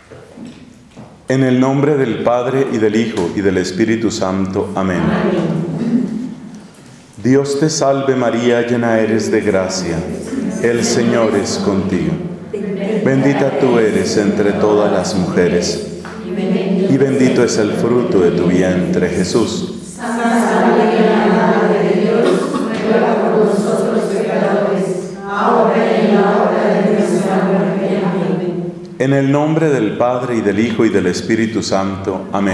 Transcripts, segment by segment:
En el nombre del Padre, y del Hijo, y del Espíritu Santo. Amén. Dios te salve María, llena eres de gracia. El Señor es contigo. Bendita tú eres entre todas las mujeres, y bendito es el fruto de tu vientre, Jesús. Santa María, Madre de Dios, ruega por nosotros pecadores, ahora y en la hora de nuestra muerte. Amén. En el nombre del Padre, y del Hijo, y del Espíritu Santo. Amén.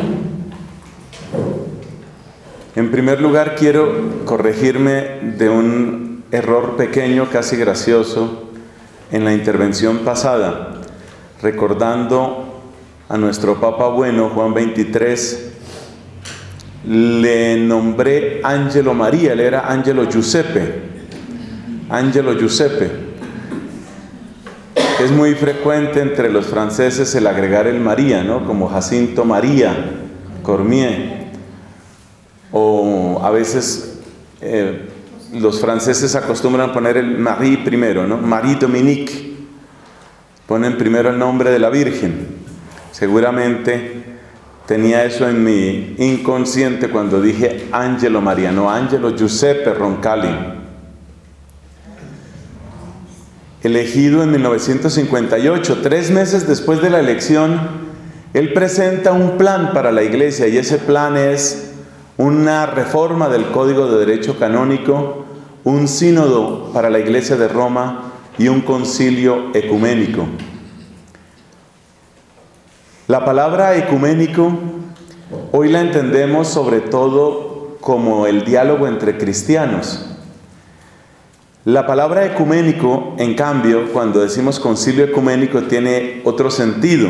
En primer lugar, quiero corregirme de un error pequeño, casi gracioso, en la intervención pasada, recordando a nuestro Papa bueno, Juan XXIII. Le nombré Angelo María, él era Angelo Giuseppe. Angelo Giuseppe. Es muy frecuente entre los franceses el agregar el María, ¿no? Como Jacinto María Cormier. O a veces los franceses acostumbran poner el Marie primero, ¿no? Marie Dominique. Ponen primero el nombre de la Virgen. Seguramente tenía eso en mi inconsciente cuando dije Angelo María, no, Angelo Giuseppe Roncalli. Elegido en 1958, 3 meses después de la elección, él presenta un plan para la Iglesia, y ese plan es una reforma del Código de Derecho Canónico, un sínodo para la Iglesia de Roma y un concilio ecuménico. La palabra ecuménico hoy la entendemos sobre todo como el diálogo entre cristianos. La palabra ecuménico, en cambio, cuando decimos concilio ecuménico, tiene otro sentido.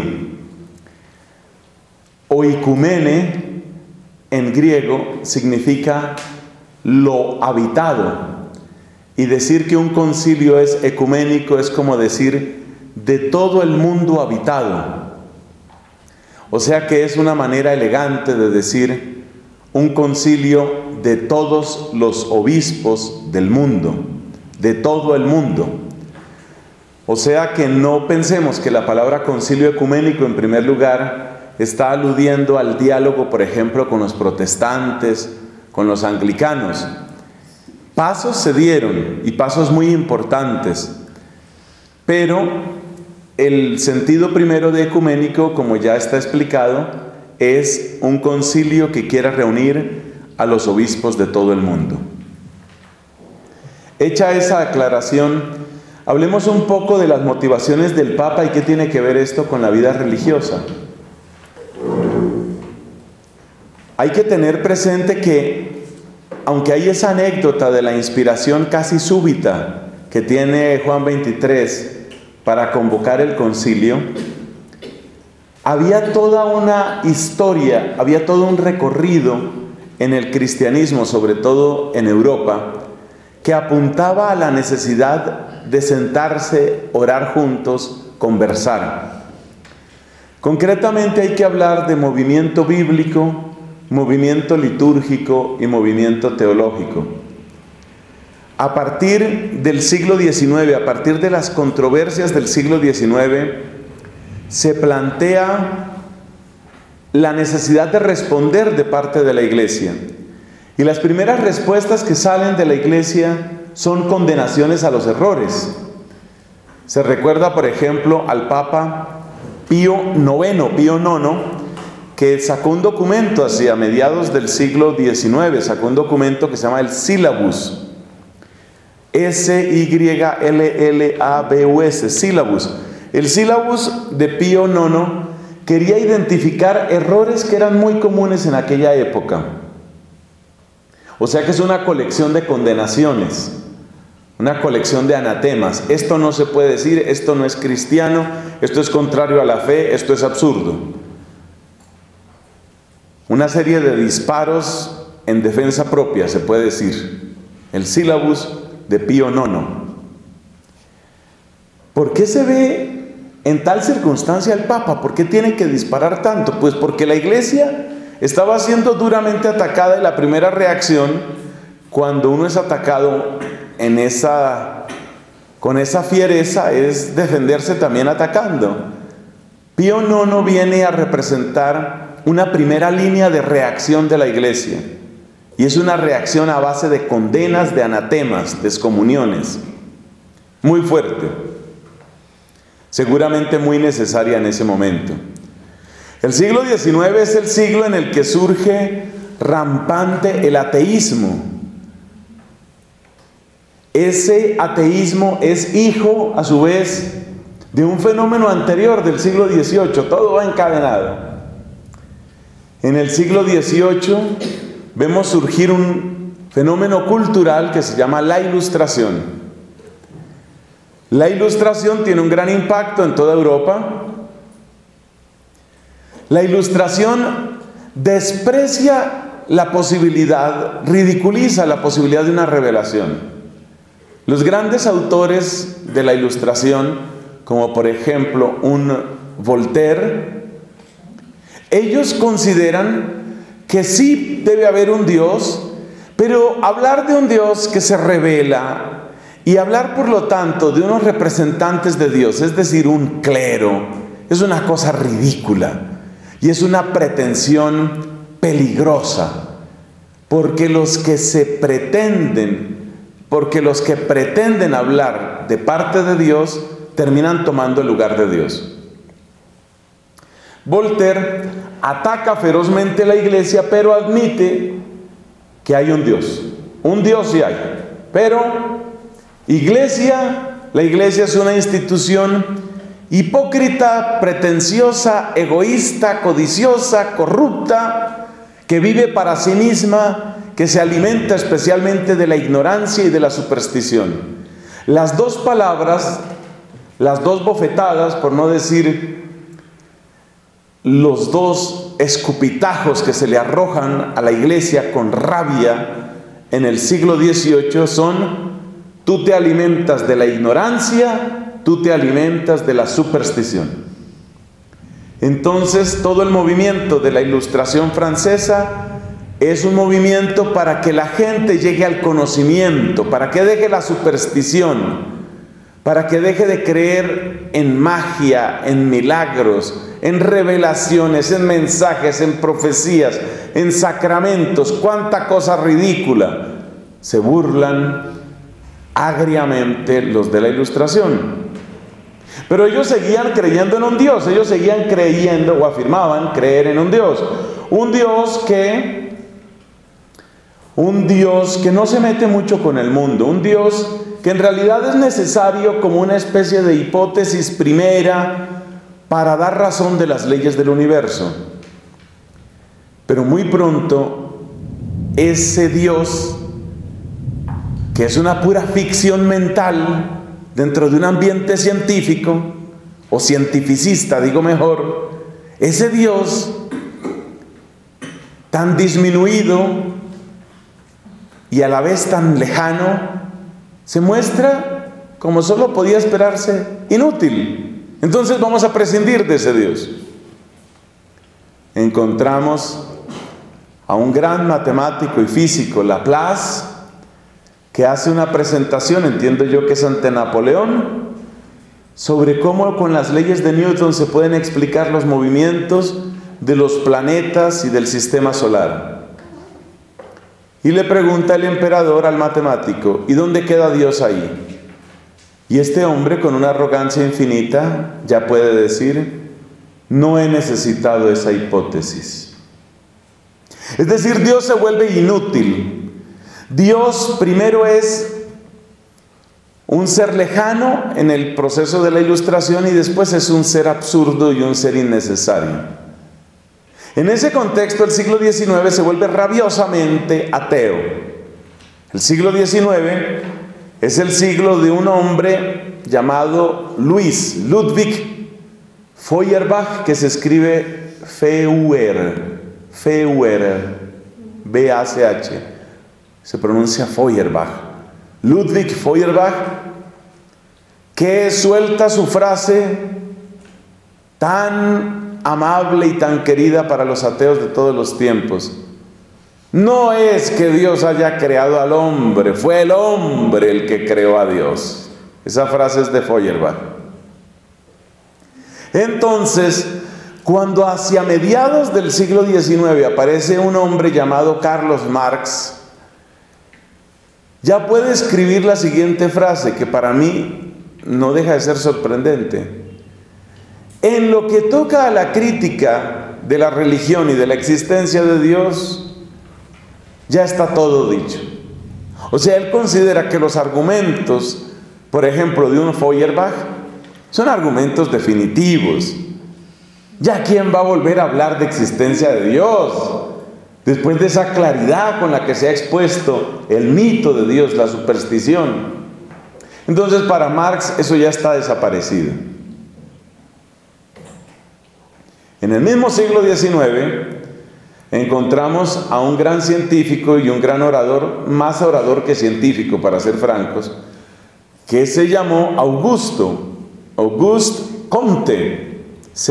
Oikumene en griego significa lo habitado, y decir que un concilio es ecuménico es como decir de todo el mundo habitado. O sea que es una manera elegante de decir un concilio de todos los obispos del mundo, de todo el mundo. O sea que no pensemos que la palabra concilio ecuménico en primer lugar está aludiendo al diálogo, por ejemplo, con los protestantes, con los anglicanos. Pasos se dieron, y pasos muy importantes, pero el sentido primero de ecuménico, como ya está explicado, es un concilio que quiera reunir a los obispos de todo el mundo. Hecha esa aclaración, hablemos un poco de las motivaciones del Papa y qué tiene que ver esto con la vida religiosa. Hay que tener presente que, aunque hay esa anécdota de la inspiración casi súbita que tiene Juan XXIII para convocar el concilio, había toda una historia, había todo un recorrido en el cristianismo, sobre todo en Europa, que apuntaba a la necesidad de sentarse, orar juntos, conversar. Concretamente hay que hablar de movimiento bíblico, movimiento litúrgico y movimiento teológico. A partir del siglo XIX, a partir de las controversias del siglo XIX, se plantea la necesidad de responder de parte de la Iglesia. Y las primeras respuestas que salen de la Iglesia son condenaciones a los errores. Se recuerda, por ejemplo, al Papa Pío IX, que sacó un documento hacia mediados del siglo XIX, sacó un documento que se llama el Syllabus, S-Y-L-L-A-B-U-S, Syllabus. El Syllabus de Pío IX quería identificar errores que eran muy comunes en aquella época. O sea que es una colección de condenaciones, una colección de anatemas. Esto no se puede decir, esto no es cristiano, esto es contrario a la fe, esto es absurdo. Una serie de disparos en defensa propia, se puede decir. El Syllabus de Pío IX. ¿Por qué se ve en tal circunstancia el Papa? ¿Por qué tiene que disparar tanto? Pues porque la Iglesia estaba siendo duramente atacada, y la primera reacción cuando uno es atacado con esa fiereza es defenderse también atacando. Pío IX viene a representar una primera línea de reacción de la Iglesia, y es una reacción a base de condenas, de anatemas, de excomuniones, muy fuerte, seguramente muy necesaria en ese momento. El siglo XIX es el siglo en el que surge rampante el ateísmo. Ese ateísmo es hijo, a su vez, de un fenómeno anterior del siglo XVIII. Todo va encadenado. En el siglo XVIII vemos surgir un fenómeno cultural que se llama la Ilustración. La Ilustración tiene un gran impacto en toda Europa. La Ilustración desprecia la posibilidad, ridiculiza la posibilidad de una revelación. Los grandes autores de la Ilustración, como por ejemplo un Voltaire, ellos consideran que sí debe haber un Dios, pero hablar de un Dios que se revela y hablar por lo tanto de unos representantes de Dios, es decir, un clero, es una cosa ridícula y es una pretensión peligrosa, porque los que pretenden hablar de parte de Dios terminan tomando el lugar de Dios. Voltaire ataca ferozmente la Iglesia, pero admite que hay un Dios. Un Dios sí hay, pero la Iglesia es una institución hipócrita, pretenciosa, egoísta, codiciosa, corrupta, que vive para sí misma, que se alimenta especialmente de la ignorancia y de la superstición. Las dos palabras, las dos bofetadas, por no decir los dos escupitajos que se le arrojan a la Iglesia con rabia en el siglo XVIII son: tú te alimentas de la ignorancia, tú te alimentas de la superstición. Entonces todo el movimiento de la Ilustración francesa es un movimiento para que la gente llegue al conocimiento, para que deje la superstición, para que deje de creer en magia, en milagros, en revelaciones, en mensajes, en profecías, en sacramentos. ¡Cuánta cosa ridícula! Se burlan agriamente los de la Ilustración. Pero ellos seguían creyendo en un Dios, ellos seguían creyendo o afirmaban creer en un Dios que no se mete mucho con el mundo, un Dios que en realidad es necesario como una especie de hipótesis primera para dar razón de las leyes del universo. Pero muy pronto ese Dios, que es una pura ficción mental dentro de un ambiente científico o cientificista, digo mejor, ese Dios tan disminuido y a la vez tan lejano, se muestra, como solo podía esperarse, inútil. Entonces vamos a prescindir de ese Dios. Encontramos a un gran matemático y físico, Laplace, que hace una presentación, entiendo yo que es ante Napoleón, sobre cómo con las leyes de Newton se pueden explicar los movimientos de los planetas y del sistema solar. Y le pregunta el emperador al matemático: ¿y dónde queda Dios ahí? Y este hombre, con una arrogancia infinita, ya puede decir: no he necesitado esa hipótesis. Es decir, Dios se vuelve inútil. Dios primero es un ser lejano en el proceso de la Ilustración y después es un ser absurdo y un ser innecesario. En ese contexto, el siglo XIX se vuelve rabiosamente ateo. El siglo XIX es el siglo de un hombre llamado Ludwig Feuerbach, que se escribe Feuer, B-A-C-H, se pronuncia Feuerbach. Ludwig Feuerbach, que suelta su frase tan amable y tan querida para los ateos de todos los tiempos: no es que Dios haya creado al hombre, fue el hombre el que creó a Dios. Esa frase es de Feuerbach. Entonces, cuando hacia mediados del siglo XIX aparece un hombre llamado Carlos Marx, ya puede escribir la siguiente frase, que para mí no deja de ser sorprendente. En lo que toca a la crítica de la religión y de la existencia de Dios, ya está todo dicho. O sea, él considera que los argumentos, por ejemplo, de un Feuerbach, son argumentos definitivos. ¿Ya quién va a volver a hablar de existencia de Dios? Después de esa claridad con la que se ha expuesto el mito de Dios, la superstición. Entonces, para Marx eso ya está desaparecido. En el mismo siglo XIX encontramos a un gran científico y un gran orador, más orador que científico, para ser francos, que se llamó Auguste Comte,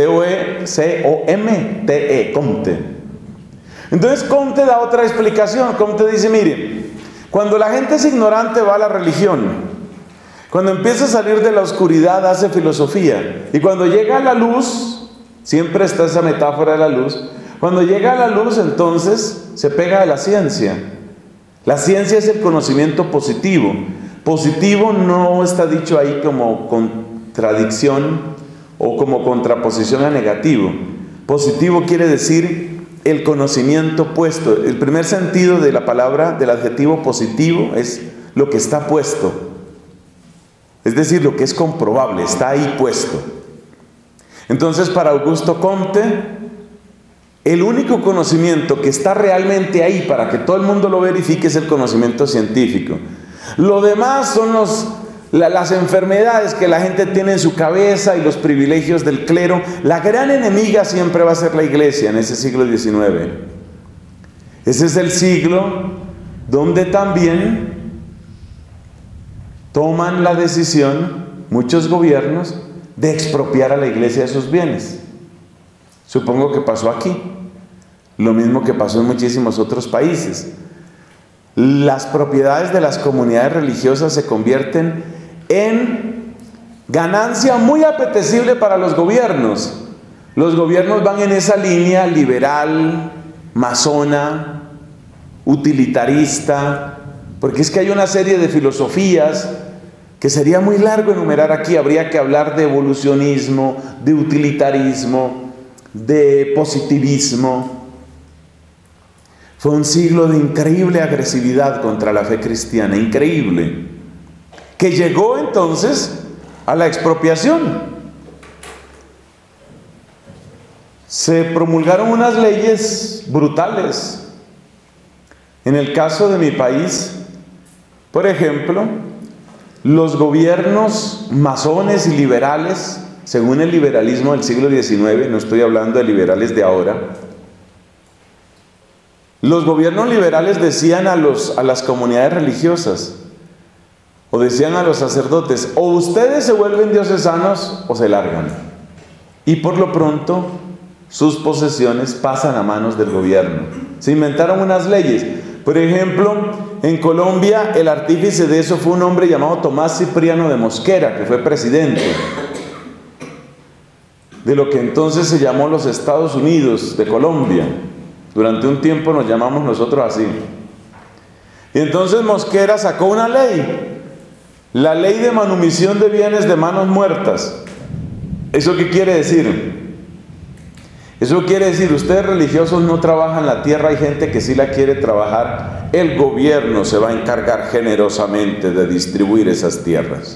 C-O-M-T-E, Comte. Entonces Comte da otra explicación. Comte dice, mire, cuando la gente es ignorante va a la religión, cuando empieza a salir de la oscuridad hace filosofía, y cuando llega a la luz, siempre está esa metáfora de la luz, cuando llega a la luz entonces se pega a la ciencia. La ciencia es el conocimiento positivo. Positivo no está dicho ahí como contradicción o como contraposición a negativo. Positivo quiere decir el conocimiento puesto. El primer sentido de la palabra, del adjetivo positivo, es lo que está puesto. Es decir, lo que es comprobable, está ahí puesto. Entonces, para Auguste Comte, el único conocimiento que está realmente ahí para que todo el mundo lo verifique es el conocimiento científico. Lo demás son las enfermedades que la gente tiene en su cabeza y los privilegios del clero. La gran enemiga siempre va a ser la iglesia en ese siglo XIX. Ese es el siglo donde también toman la decisión muchos gobiernos de expropiar a la iglesia de sus bienes. Supongo que pasó aquí, lo mismo que pasó en muchísimos otros países. Las propiedades de las comunidades religiosas se convierten en ganancia muy apetecible para los gobiernos. Los gobiernos van en esa línea liberal, masona, utilitarista, porque es que hay una serie de filosofías que sería muy largo enumerar aquí. Habría que hablar de evolucionismo, de utilitarismo, de positivismo. Fue un siglo de increíble agresividad contra la fe cristiana, increíble, que llegó entonces a la expropiación. Se promulgaron unas leyes brutales. En el caso de mi país, por ejemplo, los gobiernos masones y liberales, según el liberalismo del siglo XIX, no estoy hablando de liberales de ahora, los gobiernos liberales decían a las comunidades religiosas, o decían a los sacerdotes, o ustedes se vuelven diocesanos o se largan. Y por lo pronto, sus posesiones pasan a manos del gobierno. Se inventaron unas leyes. Por ejemplo, en Colombia el artífice de eso fue un hombre llamado Tomás Cipriano de Mosquera, que fue presidente de lo que entonces se llamó los Estados Unidos de Colombia. Durante un tiempo nos llamamos nosotros así. Y entonces Mosquera sacó una ley, la ley de manumisión de bienes de manos muertas. ¿Eso qué quiere decir? Eso quiere decir, ustedes religiosos no trabajan la tierra, hay gente que sí la quiere trabajar, el gobierno se va a encargar generosamente de distribuir esas tierras.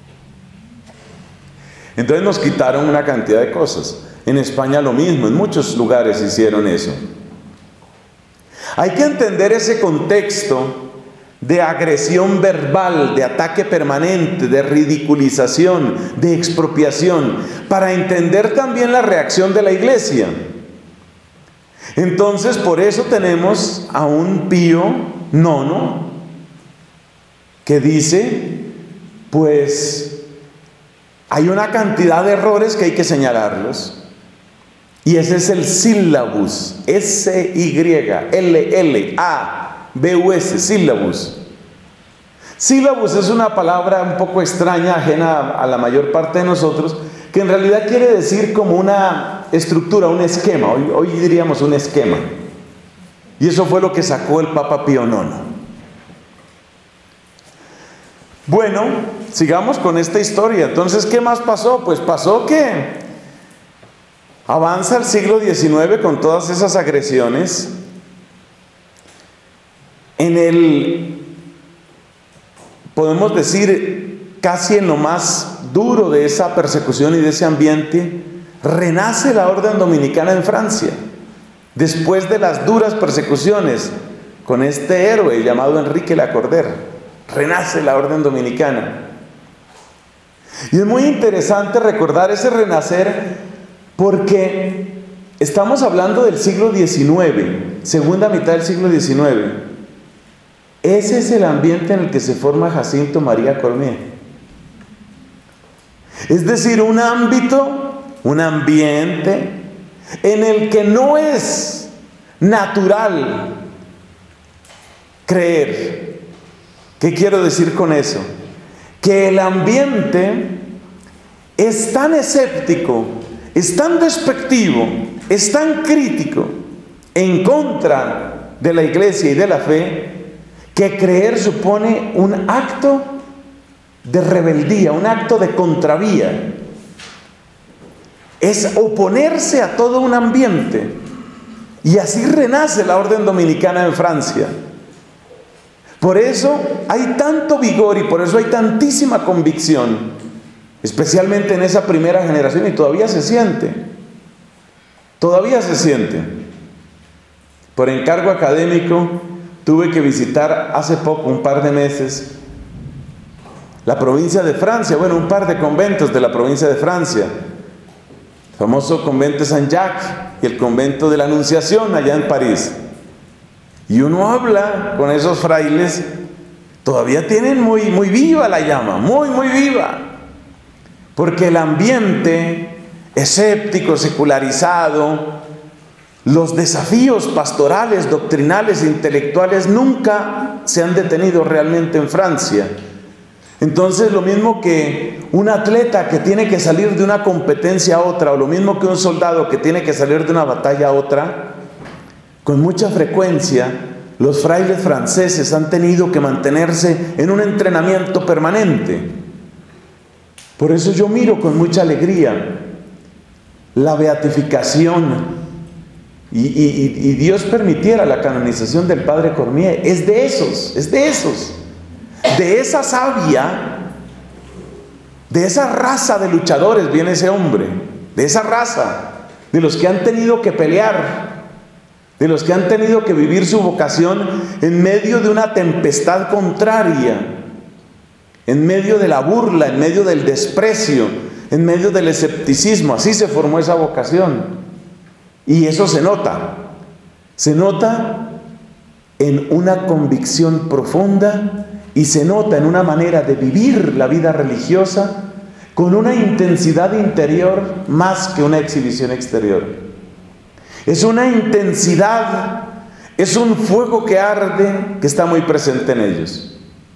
Entonces nos quitaron una cantidad de cosas. En España lo mismo, en muchos lugares hicieron eso. Hay que entender ese contexto de agresión verbal, de ataque permanente, de ridiculización, de expropiación, para entender también la reacción de la iglesia. Entonces, por eso tenemos a un Pío IX que dice, pues, hay una cantidad de errores que hay que señalarlos. Y ese es el sílabus, S-Y-L-L-A-B-U-S, sílabus. Sílabus es una palabra un poco extraña, ajena a la mayor parte de nosotros, que que en realidad quiere decir como una estructura, un esquema, hoy diríamos un esquema. Y eso fue lo que sacó el Papa Pío IX. Bueno, sigamos con esta historia. Entonces, ¿qué más pasó? Pues pasó que avanza el siglo XIX con todas esas agresiones. Podemos decir, casi en lo más duro de esa persecución y de ese ambiente, renace la orden dominicana en Francia. Después de las duras persecuciones con este héroe llamado Enrique Lacordaire, renace la orden dominicana. Y es muy interesante recordar ese renacer porque estamos hablando del siglo XIX, segunda mitad del siglo XIX. Ese es el ambiente en el que se forma Jacinto María Cormier. Es decir, un ámbito, un ambiente en el que no es natural creer. ¿Qué quiero decir con eso? Que el ambiente es tan escéptico, es tan despectivo, es tan crítico en contra de la iglesia y de la fe, que creer supone un acto de rebeldía, un acto de contravía. Es oponerse a todo un ambiente. Y así renace la orden dominicana en Francia. Por eso hay tanto vigor y por eso hay tantísima convicción, especialmente en esa primera generación, y todavía se siente. Todavía se siente. Por encargo académico, tuve que visitar hace poco, un par de meses, la provincia de Francia, bueno, un par de conventos de la provincia de Francia. El famoso convento de Saint-Jacques y el convento de la Anunciación allá en París. Y uno habla con esos frailes, todavía tienen muy viva la llama, muy viva. Porque el ambiente escéptico, secularizado, los desafíos pastorales, doctrinales, intelectuales nunca se han detenido realmente en Francia. Entonces, lo mismo que un atleta que tiene que salir de una competencia a otra, o lo mismo que un soldado que tiene que salir de una batalla a otra, con mucha frecuencia los frailes franceses han tenido que mantenerse en un entrenamiento permanente. Por eso yo miro con mucha alegría la beatificación y Dios permitiera la canonización del Padre Cormier. Es de esos, de esa savia, de esa raza de luchadores viene ese hombre, de esa raza, de los que han tenido que pelear, de los que han tenido que vivir su vocación en medio de una tempestad contraria, en medio de la burla, en medio del desprecio, en medio del escepticismo. Así se formó esa vocación. Y eso se nota en una convicción profunda y se nota en una manera de vivir la vida religiosa con una intensidad interior más que una exhibición exterior. Es una intensidad, es un fuego que arde, que está muy presente en ellos.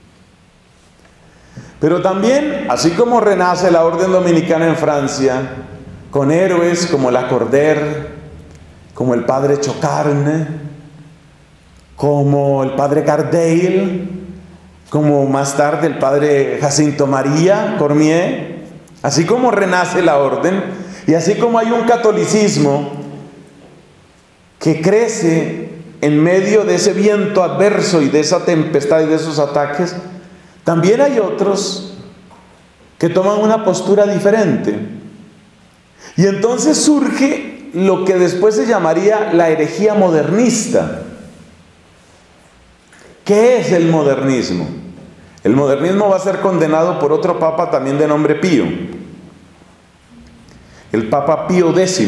Pero también, así como renace la orden dominicana en Francia, con héroes como Lacordaire, como el padre Chocarne, como el padre Gardel, como más tarde el padre Jacinto María Cormier, así como renace la orden, y así como hay un catolicismo que crece en medio de ese viento adverso y de esa tempestad y de esos ataques, también hay otros que toman una postura diferente. Y entonces surge lo que después se llamaría la herejía modernista. ¿Qué es el modernismo? El modernismo va a ser condenado por otro papa también de nombre Pío, el Papa Pío X.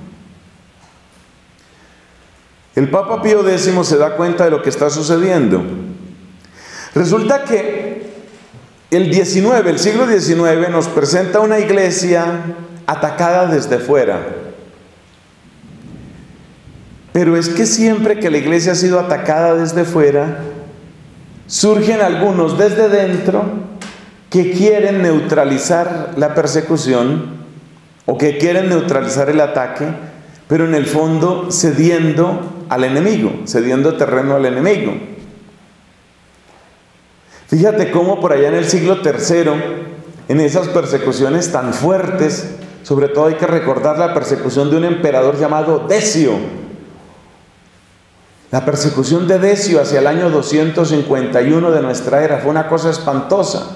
El Papa Pío X se da cuenta de lo que está sucediendo. Resulta que el siglo XIX nos presenta una iglesia atacada desde fuera. Pero es que siempre que la iglesia ha sido atacada desde fuera, surgen algunos desde dentro que quieren neutralizar la persecución o que quieren neutralizar el ataque, pero en el fondo cediendo al enemigo, cediendo terreno al enemigo. Fíjate cómo por allá en el siglo III, en esas persecuciones tan fuertes, sobre todo hay que recordar la persecución de un emperador llamado Decio. La persecución de Decio hacia el año 251 de nuestra era fue una cosa espantosa.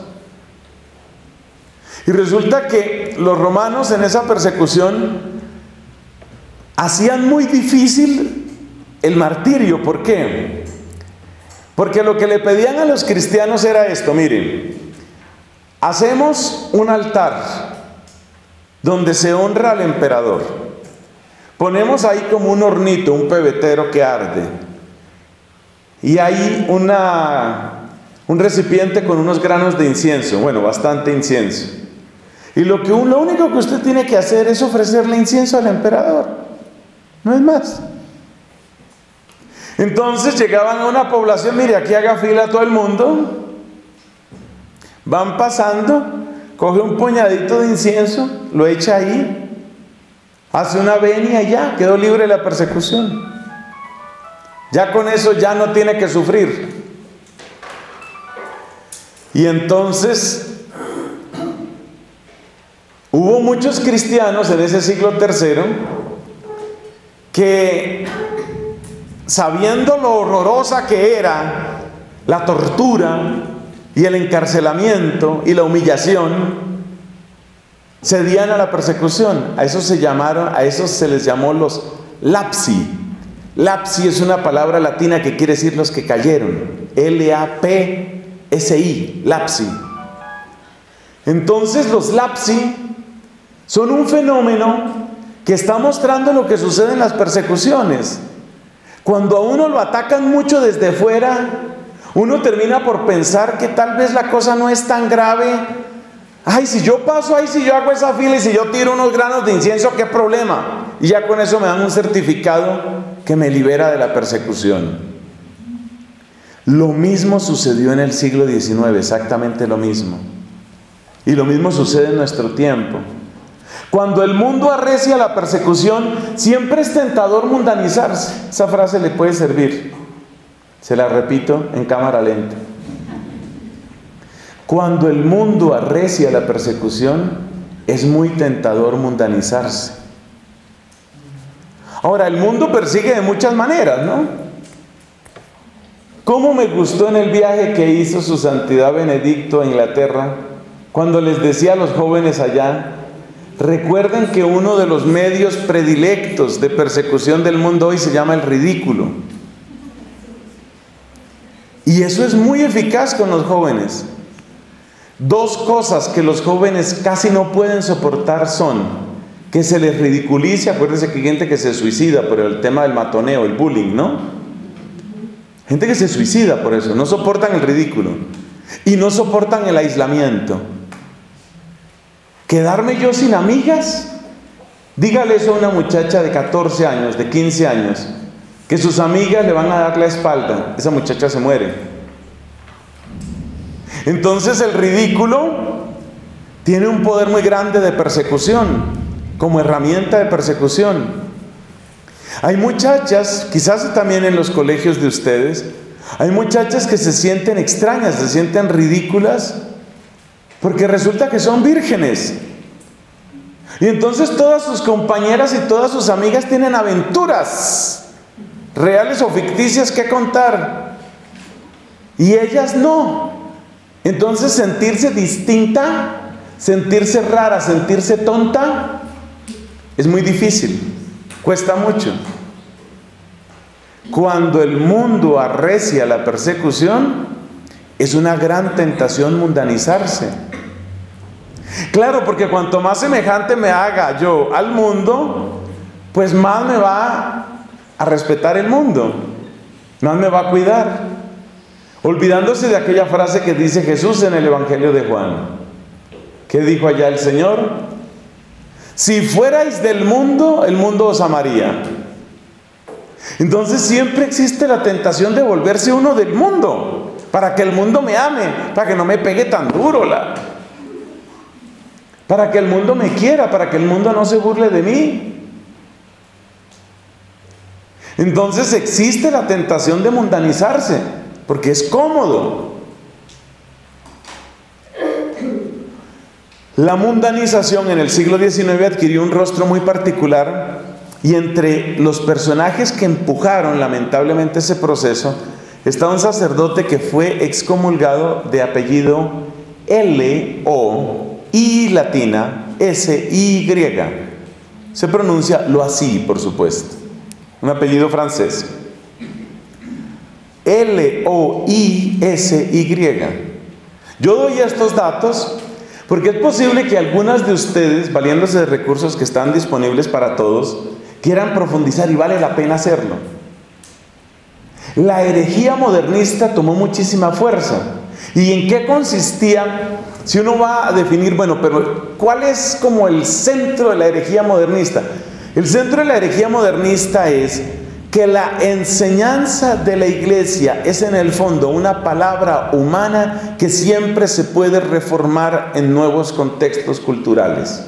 Y resulta que los romanos en esa persecución hacían muy difícil el martirio. ¿Por qué? Porque lo que le pedían a los cristianos era esto: miren, hacemos un altar donde se honra al emperador. Ponemos ahí como un hornito, un pebetero que arde. Y hay un recipiente con unos granos de incienso, bueno, bastante incienso. Y lo único que usted tiene que hacer es ofrecerle incienso al emperador, no es más. Entonces llegaban a una población, mire, aquí haga fila todo el mundo, van pasando, coge un puñadito de incienso, lo echa ahí, hace una venia y ya, quedó libre de la persecución. Ya con eso ya no tiene que sufrir. Y entonces hubo muchos cristianos en ese siglo III que, sabiendo lo horrorosa que era la tortura y el encarcelamiento y la humillación, cedían a la persecución. A esos se les llamó los lapsi. Lapsi es una palabra latina que quiere decir los que cayeron. L-A-P-S-I, lapsi. Entonces los lapsi son un fenómeno que está mostrando lo que sucede en las persecuciones. Cuando a uno lo atacan mucho desde fuera, uno termina por pensar que tal vez la cosa no es tan grave. Ay, si yo paso ahí, si yo hago esa fila y si yo tiro unos granos de incienso, ¿qué problema? Y ya con eso me dan un certificado que me libera de la persecución. Lo mismo sucedió en el siglo XIX, exactamente lo mismo. Y lo mismo sucede en nuestro tiempo. Cuando el mundo arrecia la persecución, siempre es tentador mundanizarse. Esa frase le puede servir. Se la repito en cámara lenta. Cuando el mundo arrecia la persecución, es muy tentador mundanizarse. Ahora, el mundo persigue de muchas maneras, ¿no? ¿Cómo me gustó en el viaje que hizo su Santidad Benedicto a Inglaterra, cuando les decía a los jóvenes allá: recuerden que uno de los medios predilectos de persecución del mundo hoy se llama el ridículo? Y eso es muy eficaz con los jóvenes. Dos cosas que los jóvenes casi no pueden soportar son que se les ridiculice. Acuérdense que hay gente que se suicida por el tema del matoneo, el bullying, ¿no? Gente que se suicida por eso, no soportan el ridículo y no soportan el aislamiento. ¿Quedarme yo sin amigas? Dígale eso a una muchacha de 14 años, de 15 años, que sus amigas le van a dar la espalda. Esa muchacha se muere. Entonces el ridículo tiene un poder muy grande de persecución, como herramienta de persecución. Hay muchachas, quizás también en los colegios de ustedes, hay muchachas que se sienten extrañas, se sienten ridículas, porque resulta que son vírgenes. Y entonces todas sus compañeras y todas sus amigas tienen aventuras, reales o ficticias, que contar. Y ellas no. Entonces sentirse distinta, sentirse rara, sentirse tonta, es muy difícil, cuesta mucho. Cuando el mundo arrecia la persecución, es una gran tentación mundanizarse. Claro, porque cuanto más semejante me haga yo al mundo, pues más me va a respetar el mundo, más me va a cuidar. Olvidándose de aquella frase que dice Jesús en el Evangelio de Juan. ¿Qué dijo allá el Señor? Si fuerais del mundo, el mundo os amaría. Entonces siempre existe la tentación de volverse uno del mundo, para que el mundo me ame, para que no me pegue tan duro, para que el mundo me quiera, para que el mundo no se burle de mí. Entonces existe la tentación de mundanizarse, porque es cómodo. La mundanización en el siglo XIX adquirió un rostro muy particular, y entre los personajes que empujaron lamentablemente ese proceso está un sacerdote que fue excomulgado de apellido L-O-I latina S-I griega. Se pronuncia Loisy, por supuesto, un apellido francés. L-O-I-S-Y. Yo doy estos datos porque es posible que algunas de ustedes, valiéndose de recursos que están disponibles para todos, quieran profundizar, y vale la pena hacerlo. La herejía modernista tomó muchísima fuerza. ¿Y en qué consistía? Si uno va a definir, bueno, pero ¿cuál es como el centro de la herejía modernista? El centro de la herejía modernista es que la enseñanza de la iglesia es en el fondo una palabra humana que siempre se puede reformar en nuevos contextos culturales.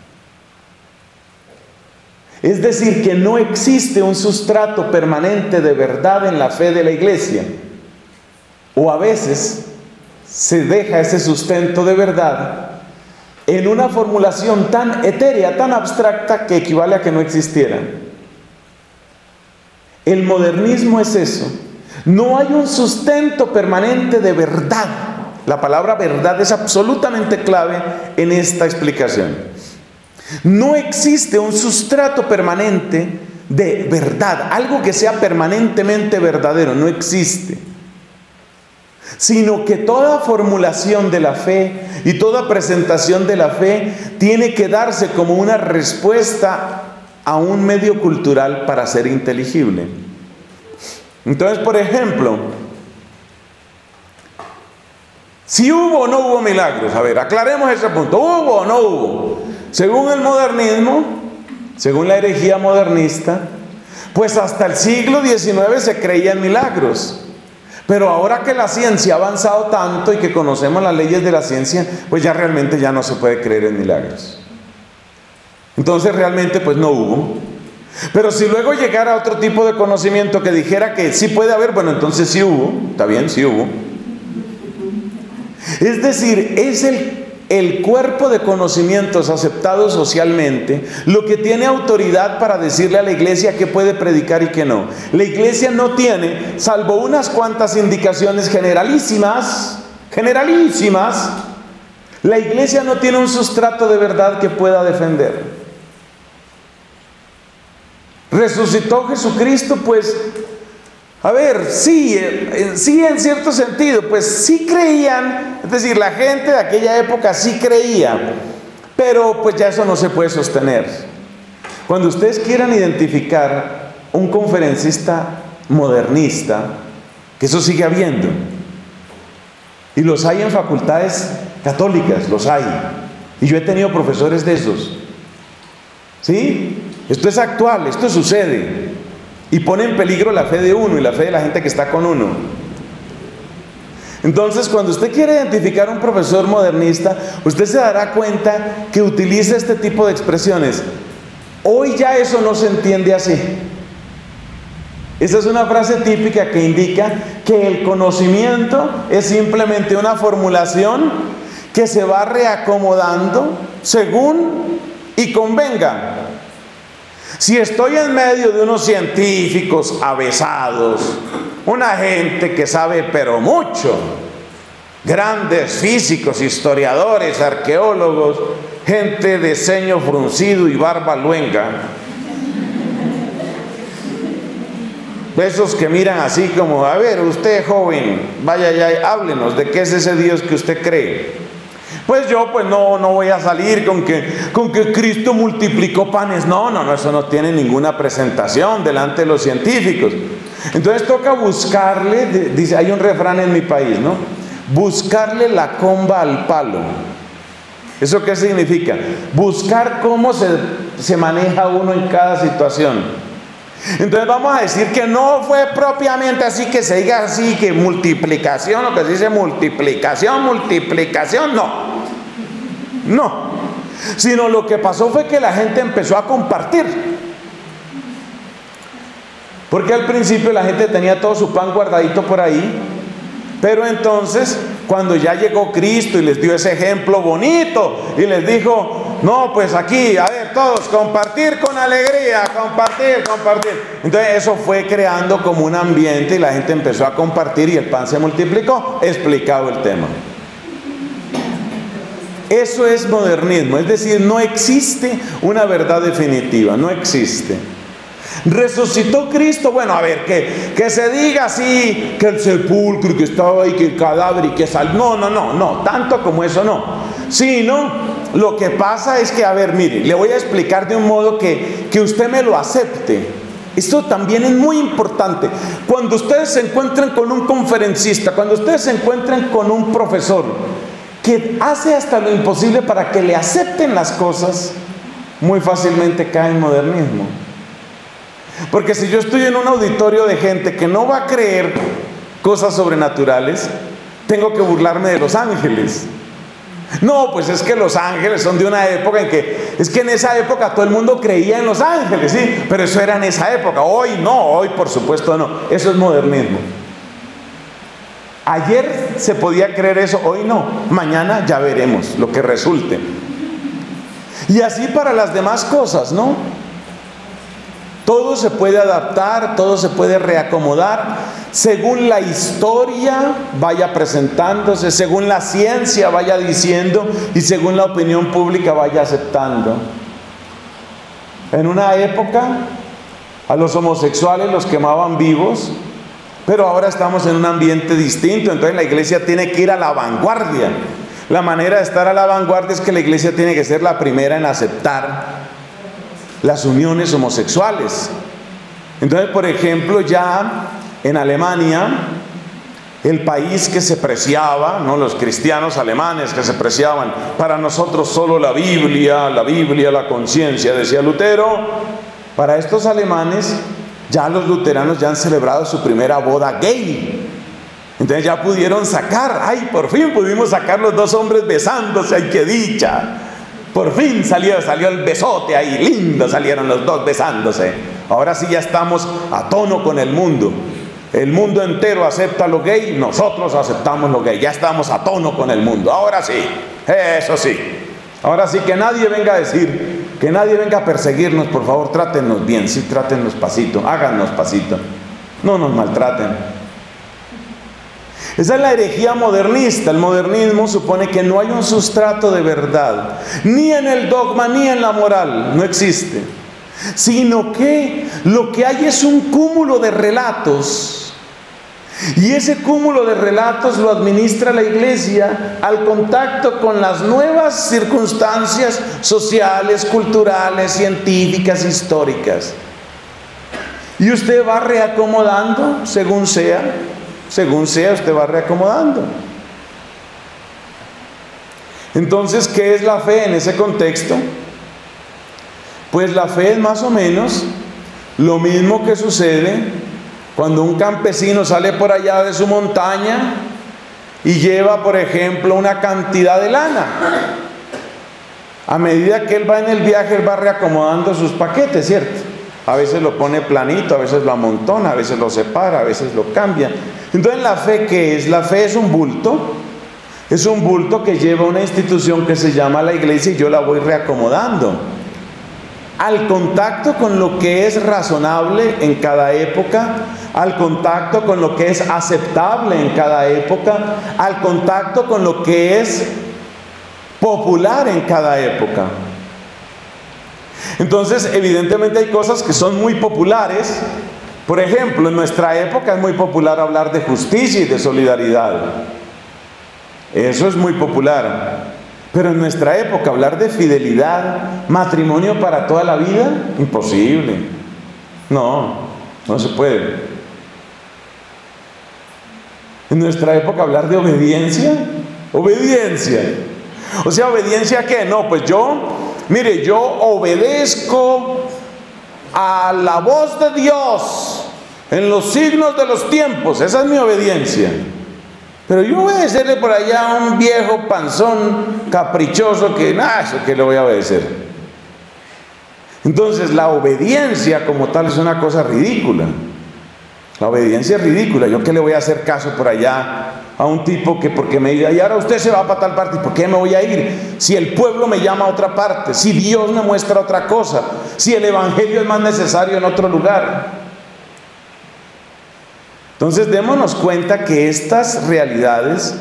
Es decir, que no existe un sustrato permanente de verdad en la fe de la iglesia. O a veces se deja ese sustento de verdad en una formulación tan etérea, tan abstracta, que equivale a que no existiera. El modernismo es eso. No hay un sustento permanente de verdad. La palabra verdad es absolutamente clave en esta explicación. No existe un sustrato permanente de verdad, algo que sea permanentemente verdadero, no existe. Sino que toda formulación de la fe y toda presentación de la fe tiene que darse como una respuesta a un medio cultural para ser inteligible. Entonces, por ejemplo, si hubo o no hubo milagros, a ver, aclaremos ese punto, ¿hubo o no hubo? Según el modernismo, según la herejía modernista, pues hasta el siglo XIX se creía en milagros. Pero ahora que la ciencia ha avanzado tanto y que conocemos las leyes de la ciencia, pues ya realmente ya no se puede creer en milagros. Entonces realmente pues no hubo. Pero si luego llegara otro tipo de conocimiento que dijera que sí puede haber, bueno, entonces sí hubo, está bien, sí hubo. Es decir, es el cuerpo de conocimientos aceptados socialmente lo que tiene autoridad para decirle a la iglesia qué puede predicar y qué no. La iglesia no tiene, salvo unas cuantas indicaciones generalísimas, la iglesia no tiene un sustrato de verdad que pueda defender. ¿Resucitó Jesucristo? Pues, a ver, sí en cierto sentido, pues sí creían, es decir, la gente de aquella época sí creía, pero pues ya eso no se puede sostener. Cuando ustedes quieran identificar un conferencista modernista, que eso sigue habiendo, y los hay en facultades católicas, los hay, y yo he tenido profesores de esos, ¿sí? Esto es actual, esto sucede. Y pone en peligro la fe de uno y la fe de la gente que está con uno. Entonces, cuando usted quiere identificar un profesor modernista, usted se dará cuenta que utiliza este tipo de expresiones. Hoy ya eso no se entiende así. Esa es una frase típica que indica que el conocimiento es simplemente una formulación que se va reacomodando según y convenga. Si estoy en medio de unos científicos avesados, una gente que sabe pero mucho, grandes físicos, historiadores, arqueólogos, gente de ceño fruncido y barba luenga, esos que miran así como, a ver, usted joven, vaya ya, háblenos de qué es ese Dios que usted cree. Pues yo pues no voy a salir con que Cristo multiplicó panes. No, eso no tiene ninguna presentación delante de los científicos. Entonces toca buscarle, dice, hay un refrán en mi país, ¿no? Buscarle la comba al palo. ¿Eso qué significa? Buscar cómo se maneja uno en cada situación. Entonces vamos a decir que no fue propiamente así, que se diga así, que multiplicación, lo que se dice multiplicación, no. sino lo que pasó fue que la gente empezó a compartir. Porque al principio la gente tenía todo su pan guardadito por ahí, pero entonces cuando ya llegó Cristo y les dio ese ejemplo bonito y les dijo, no, pues aquí, a ver, todos, compartir con alegría, compartir. Entonces eso fue creando como un ambiente y la gente empezó a compartir y el pan se multiplicó. Explicado el tema. Eso es modernismo, es decir, no existe una verdad definitiva, no existe. Resucitó Cristo, bueno, a ver, que se diga así, que el sepulcro, que estaba ahí, que el cadáver y que no, tanto como eso no. Sino, lo que pasa es que, a ver, mire, le voy a explicar de un modo que usted me lo acepte. Esto también es muy importante. Cuando ustedes se encuentren con un conferencista, cuando ustedes se encuentren con un profesor que hace hasta lo imposible para que le acepten las cosas, muy fácilmente cae en modernismo. Porque si yo estoy en un auditorio de gente que no va a creer cosas sobrenaturales, tengo que burlarme de los ángeles. No, pues es que los ángeles son de una época en que, es que en esa época todo el mundo creía en los ángeles, sí, pero eso era en esa época. Hoy no, hoy por supuesto no. Eso es modernismo. Ayer se podía creer eso, hoy no. Mañana ya veremos lo que resulte. Y así para las demás cosas, ¿no? Todo se puede adaptar, todo se puede reacomodar según la historia vaya presentándose, según la ciencia vaya diciendo y según la opinión pública vaya aceptando. En una época a los homosexuales los quemaban vivos, pero ahora estamos en un ambiente distinto, entonces la iglesia tiene que ir a la vanguardia. La manera de estar a la vanguardia es que la iglesia tiene que ser la primera en aceptar las uniones homosexuales. Entonces, por ejemplo, ya en Alemania, el país que se preciaba, ¿no? Los cristianos alemanes que se preciaban, para nosotros solo la Biblia, la conciencia, decía Lutero. Para estos alemanes, ya los luteranos ya han celebrado su primera boda gay. Entonces ya pudieron sacar, ay, por fin pudimos sacar los dos hombres besándose, ay, qué dicha. Por fin salió el besote ahí, lindo, salieron los dos besándose. Ahora sí ya estamos a tono con el mundo. El mundo entero acepta lo gay, nosotros aceptamos lo gay. Ya estamos a tono con el mundo. Ahora sí, eso sí. Ahora sí, que nadie venga a decir, que nadie venga a perseguirnos, por favor, trátennos bien, sí, trátennos pasito, háganos pasito. No nos maltraten. Esa es la herejía modernista. El modernismo supone que no hay un sustrato de verdad, ni en el dogma, ni en la moral, no existe. Sino que lo que hay es un cúmulo de relatos. Y ese cúmulo de relatos lo administra la iglesia al contacto con las nuevas circunstancias sociales, culturales, científicas, históricas. Y usted va reacomodando según sea. Según sea, usted va reacomodando. Entonces, ¿qué es la fe en ese contexto? Pues la fe es más o menos lo mismo que sucede cuando un campesino sale por allá de su montaña y lleva, por ejemplo, una cantidad de lana. A medida que él va en el viaje, él va reacomodando sus paquetes, ¿cierto? A veces lo pone planito, a veces lo amontona, a veces lo separa, a veces lo cambia. Entonces, ¿la fe qué es? La fe es un bulto. Es un bulto que lleva una institución que se llama la iglesia y yo la voy reacomodando al contacto con lo que es razonable en cada época, al contacto con lo que es aceptable en cada época, al contacto con lo que es popular en cada época. Entonces, evidentemente hay cosas que son muy populares. Por ejemplo, en nuestra época es muy popular hablar de justicia y de solidaridad. Eso es muy popular. Pero en nuestra época hablar de fidelidad, matrimonio para toda la vida, imposible. No se puede. En nuestra época hablar de obediencia. O sea, ¿obediencia a qué? No, pues yo obedezco a la voz de Dios en los signos de los tiempos. Esa es mi obediencia. Pero yo voy a obedecerle por allá a un viejo panzón caprichoso que, nada, eso que le voy a obedecer. Entonces la obediencia como tal es una cosa ridícula. La obediencia es ridícula. ¿Yo qué le voy a hacer caso por allá a un tipo que porque me diga, y ahora usted se va para tal parte? ¿Y por qué me voy a ir? Si el pueblo me llama a otra parte, si Dios me muestra otra cosa, si el evangelio es más necesario en otro lugar. Entonces démonos cuenta que estas realidades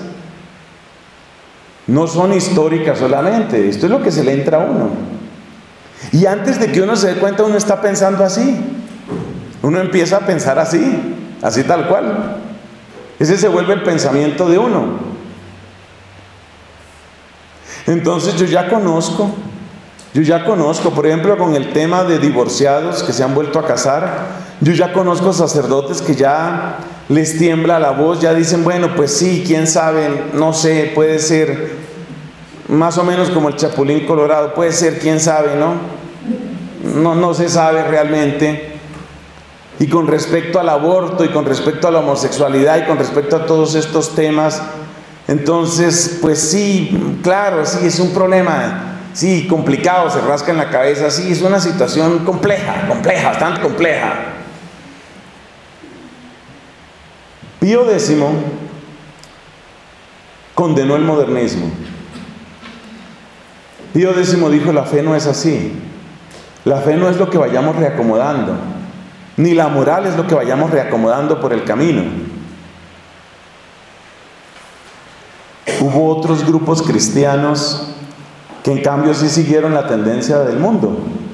no son históricas solamente. Esto es lo que se le entra a uno. Y antes de que uno se dé cuenta, uno está pensando así. Uno empieza a pensar así, así tal cual. Ese se vuelve el pensamiento de uno. Entonces yo ya conozco, por ejemplo, con el tema de divorciados que se han vuelto a casar, yo ya conozco sacerdotes que ya les tiembla la voz, ya dicen, bueno, pues sí, quién sabe, no sé, puede ser más o menos como el Chapulín Colorado, puede ser, quién sabe, ¿no? No se sabe realmente. Y con respecto al aborto, y con respecto a la homosexualidad, y con respecto a todos estos temas, entonces, pues sí, claro, sí, es un problema, sí, complicado, se rasca en la cabeza, sí, es una situación compleja, bastante compleja. Pío X condenó el modernismo. Pío X dijo, la fe no es así. La fe no es lo que vayamos reacomodando, ni la moral es lo que vayamos reacomodando por el camino. Hubo otros grupos cristianos que en cambio sí siguieron la tendencia del mundo.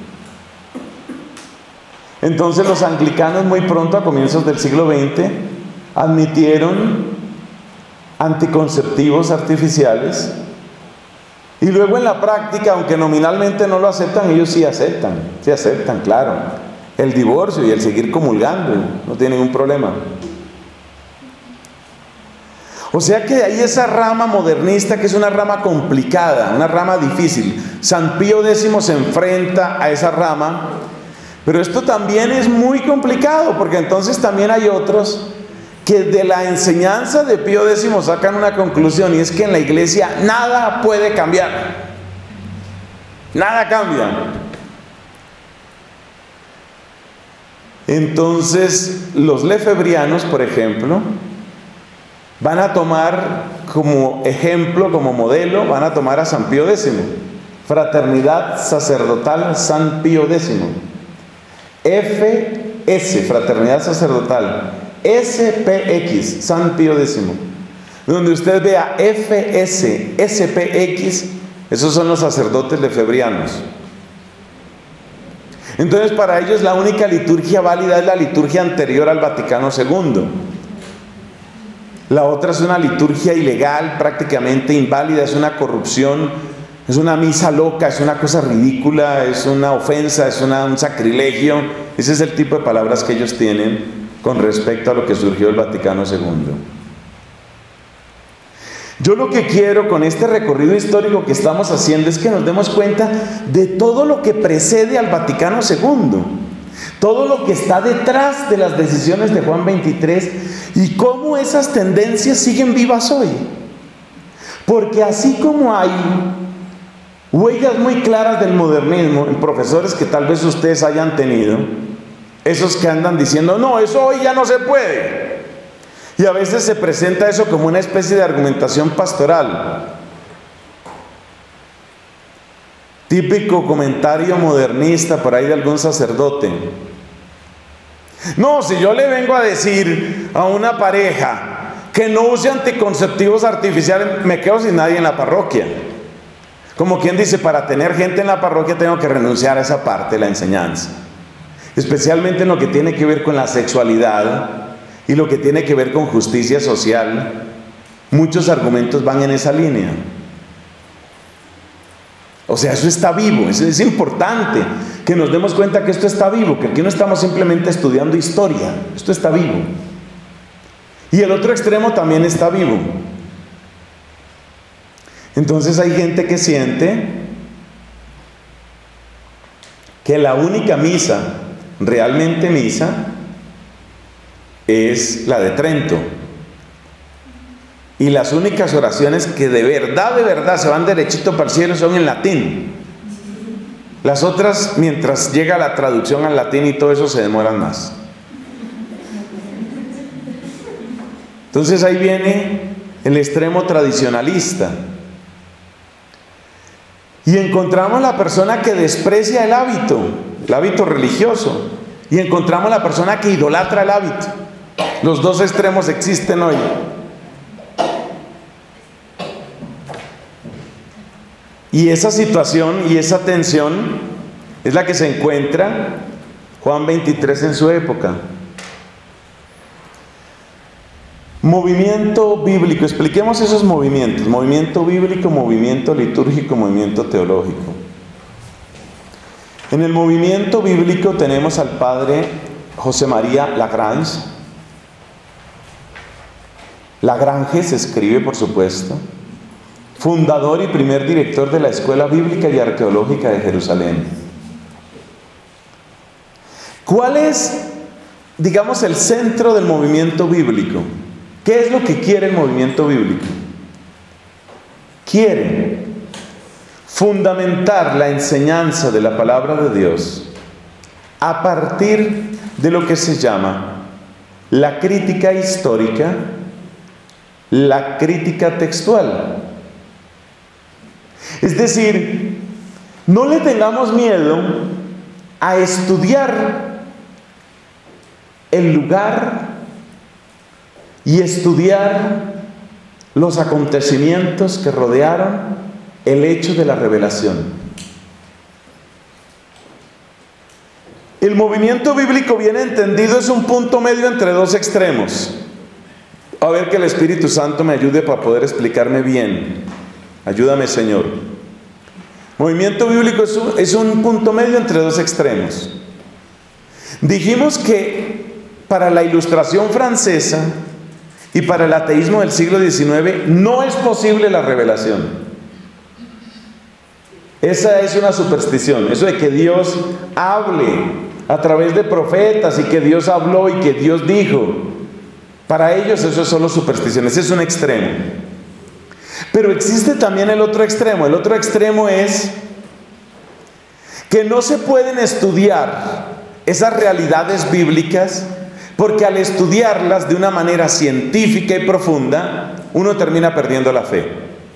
Entonces los anglicanos muy pronto, a comienzos del siglo XX, admitieron anticonceptivos artificiales, y luego en la práctica, aunque nominalmente no lo aceptan, ellos sí aceptan, claro, el divorcio y el seguir comulgando, no tiene ningún problema. O sea que de ahí esa rama modernista, que es una rama complicada, una rama difícil, San Pío X se enfrenta a esa rama, pero esto también es muy complicado, porque entonces también hay otros que de la enseñanza de Pío X sacan una conclusión, y es que en la iglesia nada puede cambiar, nada cambia. Entonces los lefebrianos, por ejemplo, van a tomar como ejemplo, como modelo, van a tomar a San Pío X, Fraternidad Sacerdotal San Pío X, FS, Fraternidad Sacerdotal, SPX, San Pío X. Donde usted vea FS, SPX, esos son los sacerdotes lefebrianos. Entonces para ellos la única liturgia válida es la liturgia anterior al Vaticano II. La otra es una liturgia ilegal, prácticamente inválida, es una corrupción, es una misa loca, es una cosa ridícula, es una ofensa, es un sacrilegio. Ese es el tipo de palabras que ellos tienen con respecto a lo que surgió el Vaticano II. Yo lo que quiero con este recorrido histórico que estamos haciendo es que nos demos cuenta de todo lo que precede al Vaticano II, todo lo que está detrás de las decisiones de Juan XXIII y cómo esas tendencias siguen vivas hoy. Porque así como hay huellas muy claras del modernismo en profesores que tal vez ustedes hayan tenido, esos que andan diciendo, no, eso hoy ya no se puede. Y a veces se presenta eso como una especie de argumentación pastoral. Típico comentario modernista por ahí de algún sacerdote. No, si yo le vengo a decir a una pareja que no use anticonceptivos artificiales, me quedo sin nadie en la parroquia. Como quien dice, para tener gente en la parroquia tengo que renunciar a esa parte de la enseñanza. Especialmente en lo que tiene que ver con la sexualidad y lo que tiene que ver con justicia social, muchos argumentos van en esa línea. O sea, eso está vivo, eso es importante que nos demos cuenta que esto está vivo, que aquí no estamos simplemente estudiando historia, esto está vivo. Y el otro extremo también está vivo. Entonces hay gente que siente que la única misa, realmente misa, es la de Trento. Y las únicas oraciones que de verdad se van derechito para el cielo son en latín. Las otras, mientras llega la traducción al latín y todo eso, se demoran más. Entonces ahí viene el extremo tradicionalista. Y encontramos la persona que desprecia el hábito religioso. Y encontramos la persona que idolatra el hábito. Los dos extremos existen hoy. Y esa situación y esa tensión es la que se encuentra Juan 23 en su época. Movimiento bíblico, expliquemos esos movimientos: movimiento bíblico, movimiento litúrgico, movimiento teológico. En el movimiento bíblico tenemos al padre José María Lagrange. Lagrange se escribe, por supuesto, fundador y primer director de la Escuela Bíblica y Arqueológica de Jerusalén. ¿Cuál es, digamos, el centro del movimiento bíblico? ¿Qué es lo que quiere el movimiento bíblico? Quiere fundamentar la enseñanza de la palabra de Dios a partir de lo que se llama la crítica histórica, la crítica textual. Es decir, no le tengamos miedo a estudiar el lugar y estudiar los acontecimientos que rodearon el hecho de la revelación. El movimiento bíblico bien entendido es un punto medio entre dos extremos. A ver, que el Espíritu Santo me ayude para poder explicarme bien. Ayúdame, Señor. Movimiento bíblico es un punto medio entre dos extremos. Dijimos que para la Ilustración francesa y para el ateísmo del siglo XIX no es posible la revelación. Esa es una superstición, eso de que Dios hable a través de profetas y que Dios habló y que Dios dijo. Para ellos eso es solo superstición, ese es un extremo. Pero existe también el otro extremo. El otro extremo es que no se pueden estudiar esas realidades bíblicas, porque al estudiarlas de una manera científica y profunda, uno termina perdiendo la fe.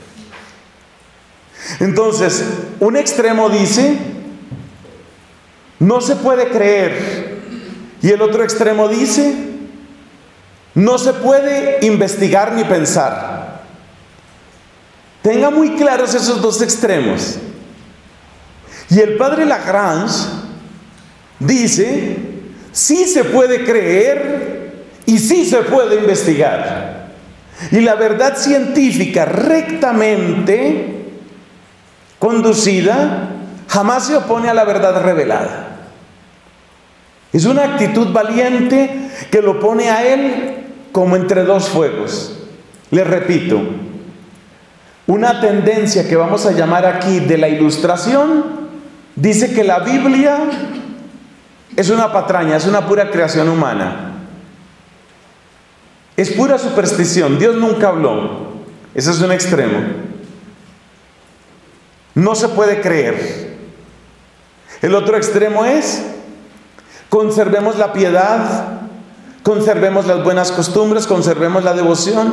Entonces, un extremo dice, no se puede creer, y el otro extremo dice, no se puede investigar ni pensar. Tenga muy claros esos dos extremos. Y el padre Lagrange dice, sí se puede creer y sí se puede investigar. Y la verdad científica rectamente conducida jamás se opone a la verdad revelada. Es una actitud valiente que lo pone a él como entre dos fuegos. Les repito, una tendencia que vamos a llamar aquí de la Ilustración dice que la Biblia es una patraña, es una pura creación humana. Es pura superstición, Dios nunca habló. Ese es un extremo. No se puede creer. El otro extremo es, conservemos la piedad, conservemos las buenas costumbres, conservemos la devoción.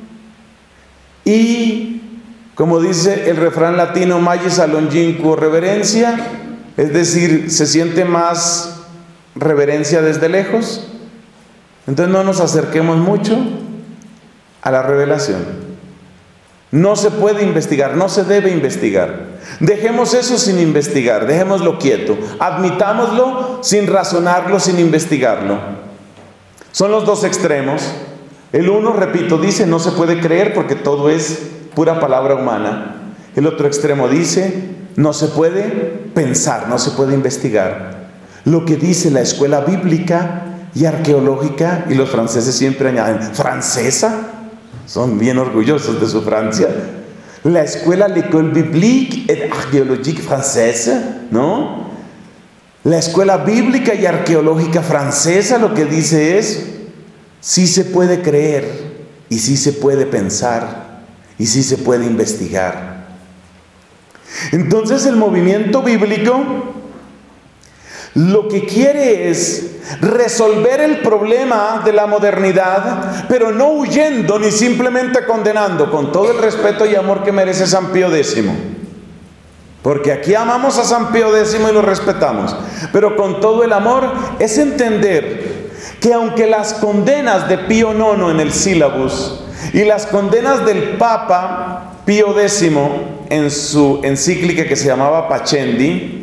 Y, como dice el refrán latino, magis a longinquo reverencia, es decir, se siente más reverencia desde lejos. Entonces no nos acerquemos mucho a la revelación. No se puede investigar, no se debe investigar. Dejemos eso sin investigar, dejémoslo quieto, admitámoslo sin razonarlo, sin investigarlo. Son los dos extremos. El uno, repito, dice no se puede creer porque todo es pura palabra humana. El otro extremo dice no se puede pensar, no se puede investigar. Lo que dice la escuela bíblica y arqueológica, y los franceses siempre añaden, ¿francesa? Son bien orgullosos de su Francia. La escuela, l'École biblique et archéologique française, ¿no? La escuela bíblica y arqueológica francesa lo que dice es, sí se puede creer y sí se puede pensar, y sí se puede investigar. Entonces el movimiento bíblico lo que quiere es resolver el problema de la modernidad, pero no huyendo ni simplemente condenando, con todo el respeto y amor que merece San Pío X. Porque aquí amamos a San Pío X y lo respetamos, pero con todo el amor es entender que aunque las condenas de Pío IX en el Sílabus y las condenas del Papa Pío X en su encíclica que se llamaba Pacendi,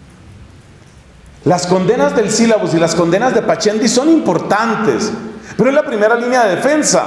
las condenas del Sílabus y las condenas de Pacendi son importantes, pero es la primera línea de defensa.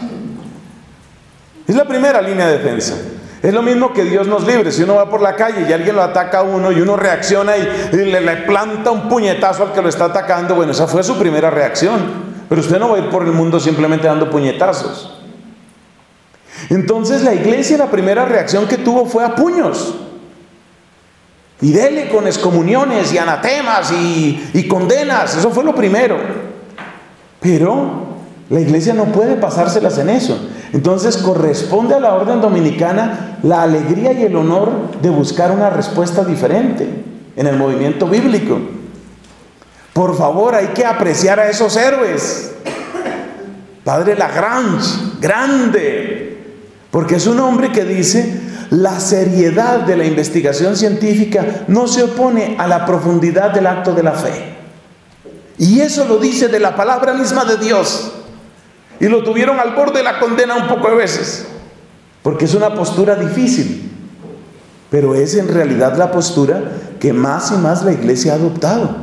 Es la primera línea de defensa. Es lo mismo que Dios nos libre. Si uno va por la calle y alguien lo ataca a uno y uno reacciona y le planta un puñetazo al que lo está atacando, bueno, esa fue su primera reacción. Pero usted no va a ir por el mundo simplemente dando puñetazos. Entonces la iglesia, la primera reacción que tuvo fue a puños. Y dele con excomuniones y anatemas y condenas. Eso fue lo primero. Pero la iglesia no puede pasárselas en eso. Entonces corresponde a la orden dominicana la alegría y el honor de buscar una respuesta diferente en el movimiento bíblico. Por favor, hay que apreciar a esos héroes. Padre Lagrange, grande, porque es un hombre que dice: la seriedad de la investigación científica no se opone a la profundidad del acto de la fe. Y eso lo dice de la palabra misma de Dios. Y lo tuvieron al borde de la condena un poco de veces, porque es una postura difícil, pero es en realidad la postura que más y más la iglesia ha adoptado.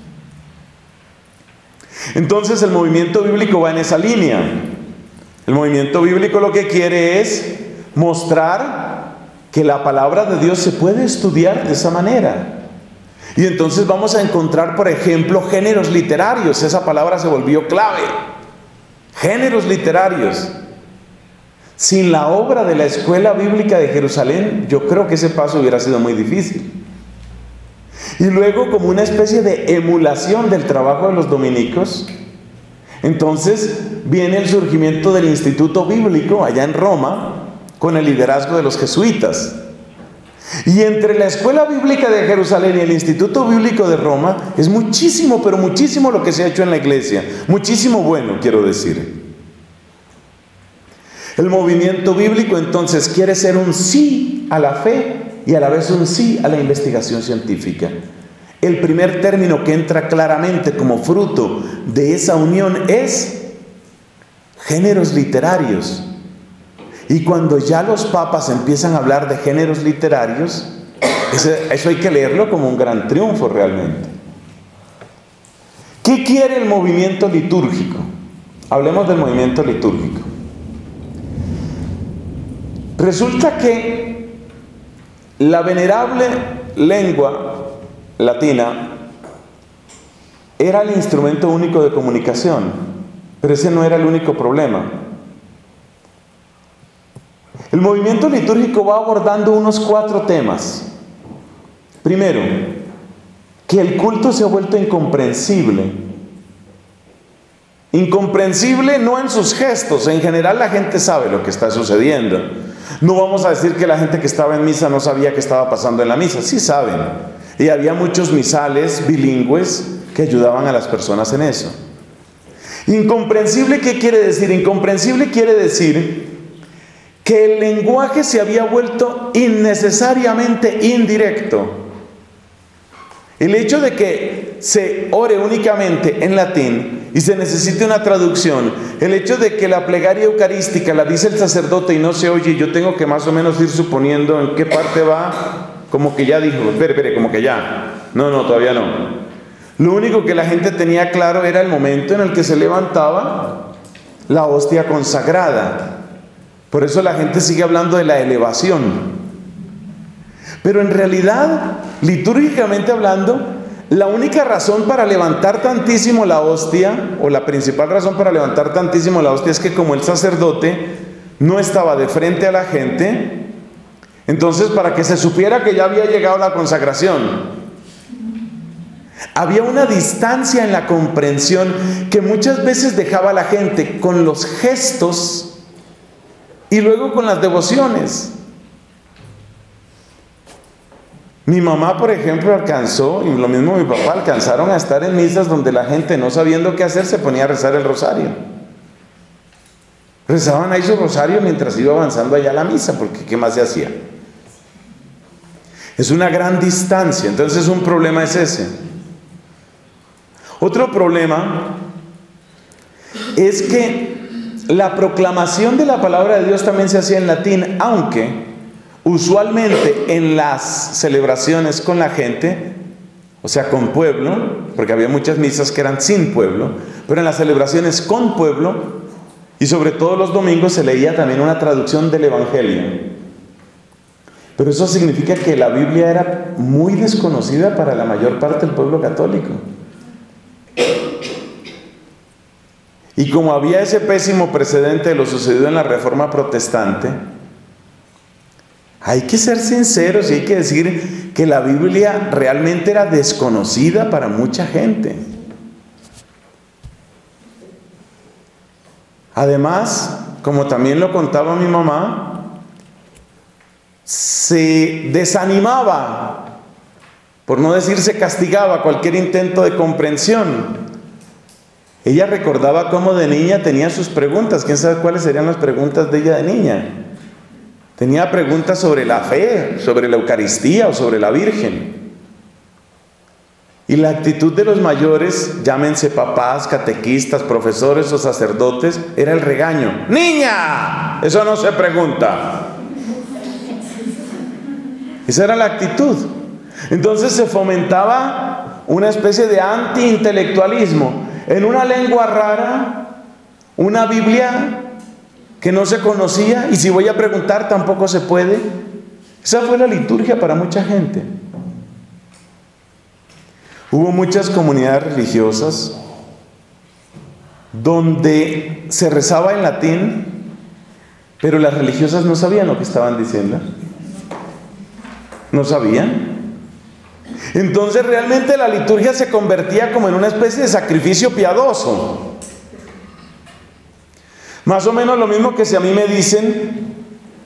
Entonces el movimiento bíblico va en esa línea. El movimiento bíblico lo que quiere es mostrar que la palabra de Dios se puede estudiar de esa manera. Y entonces vamos a encontrar, por ejemplo, géneros literarios. Esa palabra se volvió clave. Géneros literarios. Sin la obra de la Escuela Bíblica de Jerusalén, yo creo que ese paso hubiera sido muy difícil. Y luego, como una especie de emulación del trabajo de los dominicos, entonces viene el surgimiento del Instituto Bíblico allá en Roma, con el liderazgo de los jesuitas. Y entre la Escuela Bíblica de Jerusalén y el Instituto Bíblico de Roma es muchísimo, pero muchísimo lo que se ha hecho en la iglesia. Muchísimo bueno, quiero decir. El movimiento bíblico entonces quiere ser un sí a la fe y a la vez un sí a la investigación científica. El primer término que entra claramente como fruto de esa unión es géneros literarios. Y cuando ya los papas empiezan a hablar de géneros literarios, eso hay que leerlo como un gran triunfo realmente. ¿Qué quiere el movimiento litúrgico? Hablemos del movimiento litúrgico. Resulta que la venerable lengua latina era el instrumento único de comunicación, pero ese no era el único problema. El movimiento litúrgico va abordando unos 4 temas. Primero, que el culto se ha vuelto incomprensible. Incomprensible no en sus gestos, en general la gente sabe lo que está sucediendo. No vamos a decir que la gente que estaba en misa no sabía qué estaba pasando en la misa, sí saben. Y había muchos misales bilingües que ayudaban a las personas en eso. Incomprensible, ¿qué quiere decir? Incomprensible quiere decir que el lenguaje se había vuelto innecesariamente indirecto. El hecho de que se ore únicamente en latín y se necesite una traducción, el hecho de que la plegaria eucarística la dice el sacerdote y no se oye, yo tengo que más o menos ir suponiendo en qué parte va, como que ya dijo, espere, como que ya, no, todavía no. Lo único que la gente tenía claro era el momento en el que se levantaba la hostia consagrada. Por eso la gente sigue hablando de la elevación. Pero en realidad, litúrgicamente hablando, la única razón para levantar tantísimo la hostia, o la principal razón para levantar tantísimo la hostia, es que como el sacerdote no estaba de frente a la gente, entonces para que se supiera que ya había llegado la consagración, había una distancia en la comprensión que muchas veces dejaba a la gente con los gestos Y luego con las devociones. Mi mamá, por ejemplo, alcanzó, y lo mismo mi papá, alcanzaron a estar en misas donde la gente, no sabiendo qué hacer, se ponía a rezar el rosario. Rezaban ahí su rosario mientras iba avanzando allá a la misa, porque ¿qué más se hacía? Es una gran distancia, entonces un problema es ese. Otro problema es que la proclamación de la palabra de Dios también se hacía en latín, aunque usualmente en las celebraciones con la gente, o sea, con pueblo, porque había muchas misas que eran sin pueblo, pero en las celebraciones con pueblo, y sobre todo los domingos, se leía también una traducción del Evangelio. Pero eso significa que la Biblia era muy desconocida para la mayor parte del pueblo católico. Y como había ese pésimo precedente de lo sucedido en la Reforma Protestante, hay que ser sinceros y hay que decir que la Biblia realmente era desconocida para mucha gente. Además, como también lo contaba mi mamá, se desanimaba, por no decir se castigaba, cualquier intento de comprensión. Ella recordaba cómo de niña tenía sus preguntas. ¿Quién sabe cuáles serían las preguntas de ella de niña? Tenía preguntas sobre la fe, sobre la Eucaristía o sobre la Virgen. Y la actitud de los mayores, llámense papás, catequistas, profesores o sacerdotes, era el regaño. ¡Niña! Eso no se pregunta. Esa era la actitud. Entonces se fomentaba una especie de anti-intelectualismo. En una lengua rara, una Biblia que no se conocía, y si voy a preguntar tampoco se puede. Esa fue la liturgia para mucha gente. Hubo muchas comunidades religiosas donde se rezaba en latín, pero las religiosas no sabían lo que estaban diciendo. No sabían. Entonces realmente la liturgia se convertía como en una especie de sacrificio piadoso. Más o menos lo mismo que si a mí me dicen,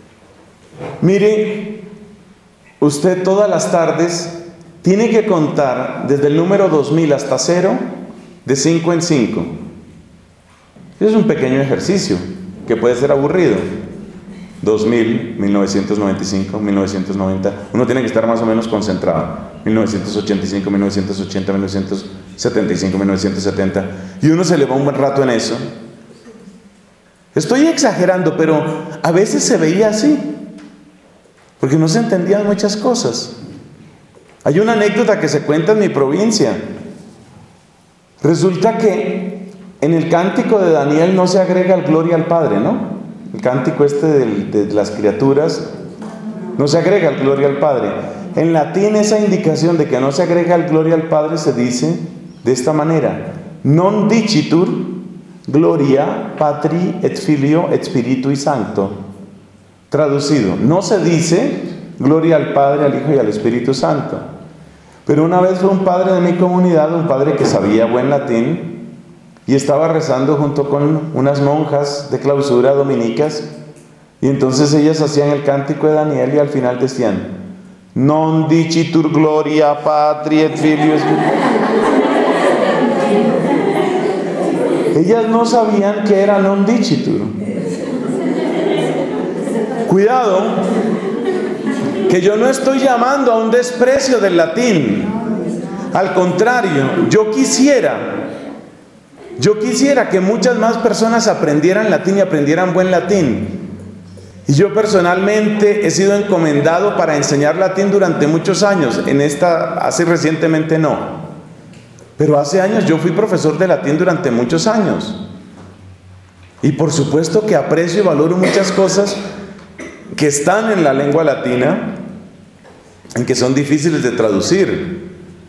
mire, usted todas las tardes tiene que contar desde el número 2000 hasta 0, de 5 en 5. Es un pequeño ejercicio que puede ser aburrido. 2000, 1995, 1990. Uno tiene que estar más o menos concentrado. 1985, 1980, 1975, 1970. Y uno se le va un buen rato en eso. Estoy exagerando, pero a veces se veía así, porque no se entendían muchas cosas. Hay una anécdota que se cuenta en mi provincia. Resulta que en el cántico de Daniel no se agrega el gloria al Padre, ¿no? El cántico de las criaturas, no se agrega el gloria al Padre. En latín esa indicación de que no se agrega el gloria al Padre se dice de esta manera: non dicitur gloria patri et filio et spiritui sancto. Traducido, no se dice gloria al Padre, al Hijo y al Espíritu Santo. Pero una vez fue un padre de mi comunidad, un padre que sabía buen latín, y estaba rezando junto con unas monjas de clausura dominicas, y entonces ellas hacían el cántico de Daniel y al final decían: non dicitur gloria patri et filio. Ellas no sabían que era non dicitur. Cuidado, que yo no estoy llamando a un desprecio del latín. Al contrario, yo quisiera que muchas más personas aprendieran latín y aprendieran buen latín. Y yo personalmente he sido encomendado para enseñar latín durante muchos años. Hace recientemente no. Pero hace años yo fui profesor de latín durante muchos años. Y por supuesto que aprecio y valoro muchas cosas que están en la lengua latina, en que son difíciles de traducir.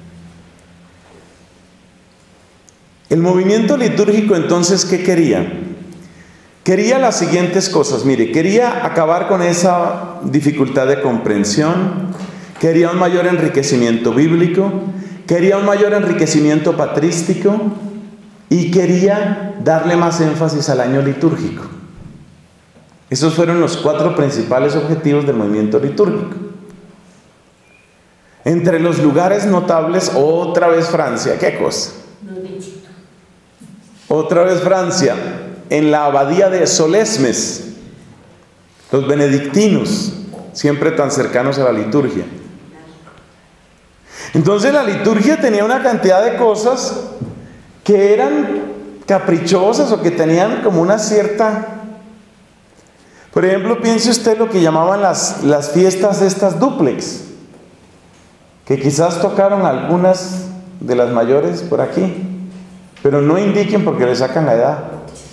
El movimiento litúrgico entonces, ¿qué quería? Quería las siguientes cosas. Mire, quería acabar con esa dificultad de comprensión, quería un mayor enriquecimiento bíblico, quería un mayor enriquecimiento patrístico y quería darle más énfasis al año litúrgico. Esos fueron los 4 principales objetivos del movimiento litúrgico. Entre los lugares notables, otra vez Francia. ¿Qué cosa? Otra vez Francia, en la abadía de Solesmes, los benedictinos, siempre tan cercanos a la liturgia. Entonces la liturgia tenía una cantidad de cosas que eran caprichosas o que tenían como una cierta... Por ejemplo, piense usted lo que llamaban las fiestas estas dúplex, que quizás tocaron algunas de las mayores por aquí, pero no indiquen porque le sacan la edad.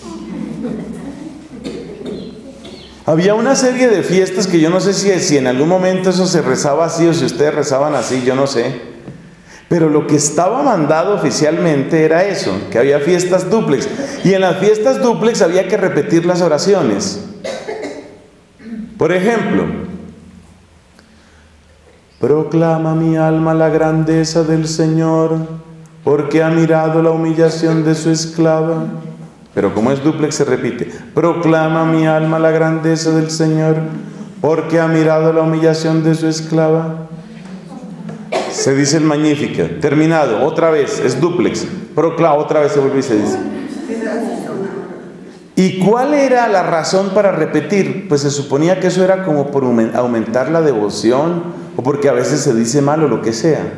Había una serie de fiestas que yo no sé si en algún momento eso se rezaba así o si ustedes rezaban así, yo no sé. Pero lo que estaba mandado oficialmente era eso, que había fiestas dúplex. Y en las fiestas dúplex había que repetir las oraciones. Por ejemplo, proclama mi alma la grandeza del Señor, porque ha mirado la humillación de su esclava. Pero como es dúplex se repite, proclama mi alma la grandeza del Señor, porque ha mirado la humillación de su esclava. Se dice el Magnificat, terminado, otra vez, es dúplex, proclama, otra vez se vuelve y se dice. ¿Y cuál era la razón para repetir? Pues se suponía que eso era como por aumentar la devoción, o porque a veces se dice mal o lo que sea.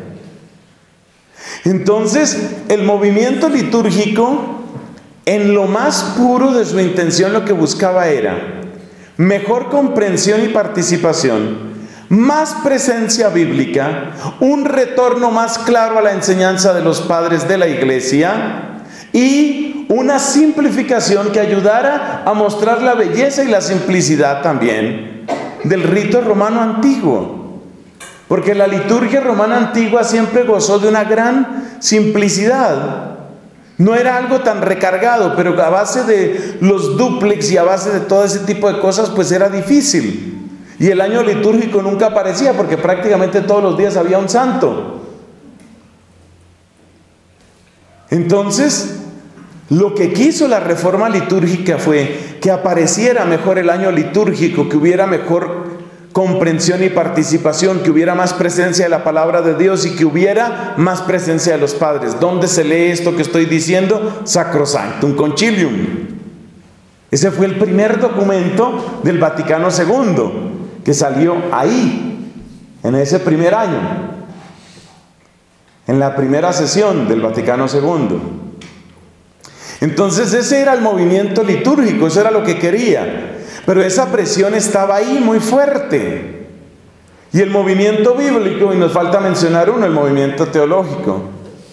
Entonces, el movimiento litúrgico, en lo más puro de su intención, lo que buscaba era mejor comprensión y participación, más presencia bíblica, un retorno más claro a la enseñanza de los padres de la Iglesia y una simplificación que ayudara a mostrar la belleza y la simplicidad también del rito romano antiguo. Porque la liturgia romana antigua siempre gozó de una gran simplicidad. No era algo tan recargado, pero a base de los dúplex y a base de todo ese tipo de cosas, pues era difícil. Y el año litúrgico nunca aparecía porque prácticamente todos los días había un santo. Entonces, lo que quiso la reforma litúrgica fue que apareciera mejor el año litúrgico, que hubiera mejor comprensión y participación, que hubiera más presencia de la palabra de Dios y que hubiera más presencia de los padres. ¿Dónde se lee esto que estoy diciendo? Sacrosanctum Concilium. Ese fue el primer documento del Vaticano II, que salió ahí, en ese primer año, en la primera sesión del Vaticano II. Entonces ese era el movimiento litúrgico, eso era lo que quería. Pero esa presión estaba ahí muy fuerte. Y el movimiento bíblico, y nos falta mencionar uno, el movimiento teológico.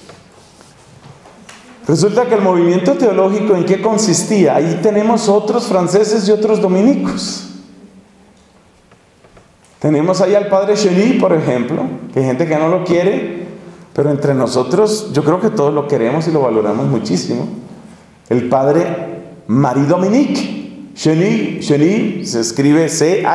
Resulta que el movimiento teológico, ¿en qué consistía? Ahí tenemos otros franceses y otros dominicos. Tenemos ahí al padre Cheny, por ejemplo, que hay gente que no lo quiere, pero entre nosotros yo creo que todos lo queremos y lo valoramos muchísimo. El padre Marie-Dominique Cheny se escribe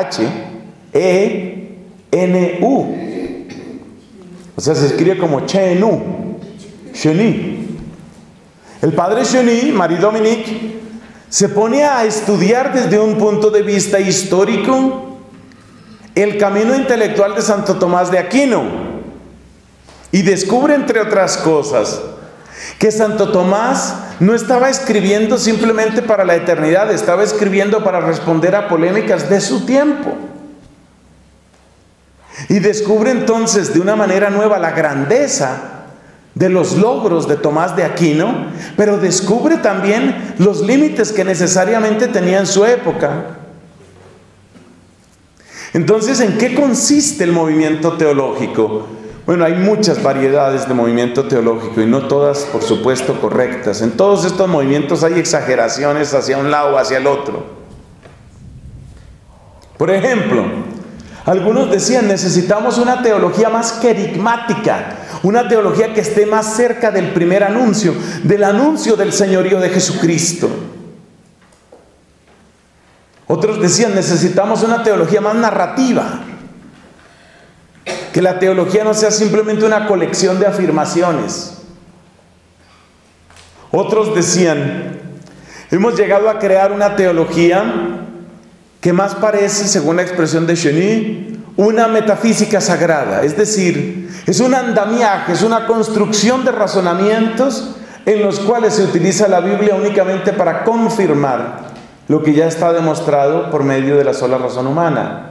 C-H-E-N-U. O sea, se escribe como Chenu. Cheny. El padre Cheny, Marie-Dominique, se pone a estudiar desde un punto de vista histórico el camino intelectual de Santo Tomás de Aquino y descubre, entre otras cosas, que Santo Tomás no estaba escribiendo simplemente para la eternidad, estaba escribiendo para responder a polémicas de su tiempo. Y descubre entonces de una manera nueva la grandeza de los logros de Tomás de Aquino, pero descubre también los límites que necesariamente tenía en su época. Entonces, ¿en qué consiste el movimiento teológico? Bueno, hay muchas variedades de movimiento teológico y no todas, por supuesto, correctas. En todos estos movimientos hay exageraciones hacia un lado o hacia el otro. Por ejemplo, algunos decían, necesitamos una teología más querigmática, una teología que esté más cerca del primer anuncio, del anuncio del señorío de Jesucristo. Otros decían, necesitamos una teología más narrativa, que la teología no sea simplemente una colección de afirmaciones. Otros decían, hemos llegado a crear una teología que más parece, según la expresión de Chenier, una metafísica sagrada. Es decir, es un andamiaje, es una construcción de razonamientos en los cuales se utiliza la Biblia únicamente para confirmar lo que ya está demostrado por medio de la sola razón humana.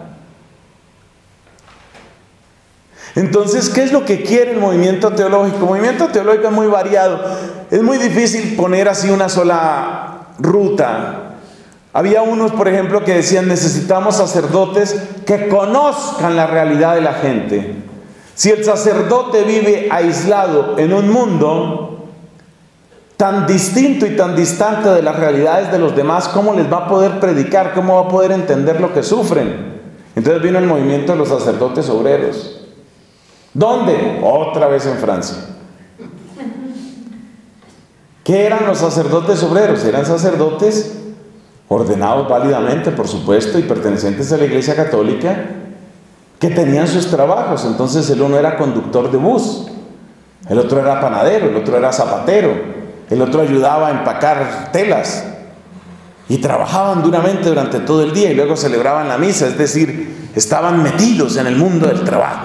Entonces, ¿qué es lo que quiere el movimiento teológico? El movimiento teológico es muy variado. Es muy difícil poner así una sola ruta. Había unos, por ejemplo, que decían: necesitamos sacerdotes que conozcan la realidad de la gente. Si el sacerdote vive aislado en un mundo tan distinto y tan distante de las realidades de los demás, ¿cómo les va a poder predicar? ¿Cómo va a poder entender lo que sufren? Entonces vino el movimiento de los sacerdotes obreros. ¿Dónde? Otra vez en Francia. ¿Qué eran los sacerdotes obreros? Eran sacerdotes ordenados válidamente, por supuesto, y pertenecientes a la Iglesia Católica, que tenían sus trabajos. Entonces el uno era conductor de bus, el otro era panadero, el otro era zapatero, el otro ayudaba a empacar telas, y trabajaban duramente durante todo el día y luego celebraban la misa. Es decir, estaban metidos en el mundo del trabajo.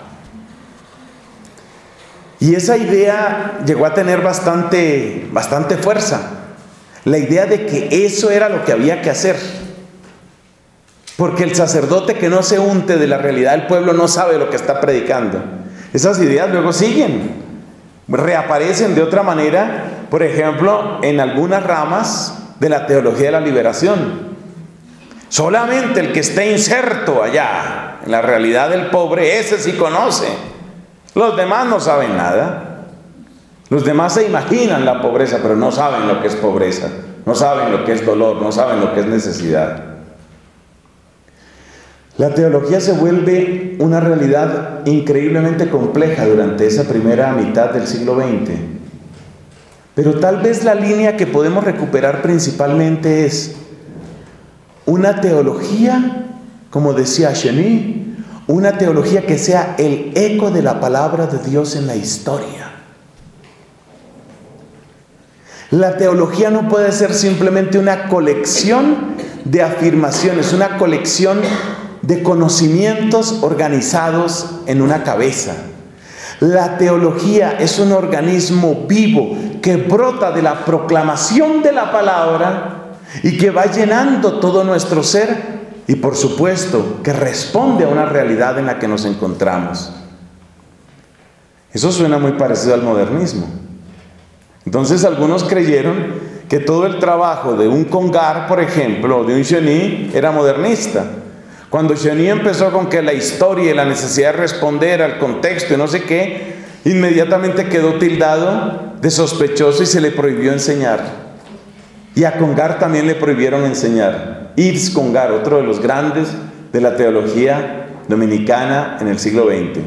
Y esa idea llegó a tener bastante fuerza. La idea de que eso era lo que había que hacer. Porque el sacerdote que no se unte de la realidad del pueblo no sabe lo que está predicando. Esas ideas luego siguen, reaparecen de otra manera, por ejemplo, en algunas ramas de la teología de la liberación. Solamente el que esté inserto allá en la realidad del pobre, ese sí conoce. Los demás no saben nada. Los demás se imaginan la pobreza, pero no saben lo que es pobreza, no saben lo que es dolor, no saben lo que es necesidad. La teología se vuelve una realidad increíblemente compleja durante esa primera mitad del siglo XX. Pero tal vez la línea que podemos recuperar principalmente es una teología, como decía Chenier, una teología que sea el eco de la palabra de Dios en la historia. La teología no puede ser simplemente una colección de afirmaciones, una colección de conocimientos organizados en una cabeza. La teología es un organismo vivo que brota de la proclamación de la palabra y que va llenando todo nuestro ser. Y por supuesto, que responde a una realidad en la que nos encontramos. Eso suena muy parecido al modernismo. Entonces algunos creyeron que todo el trabajo de un Congar, por ejemplo, o de un Chenier, era modernista. Cuando Chenier empezó con que la historia y la necesidad de responder al contexto y no sé qué, inmediatamente quedó tildado de sospechoso y se le prohibió enseñar. Y a Congar también le prohibieron enseñar. Yves Congar, otro de los grandes de la teología dominicana en el siglo XX.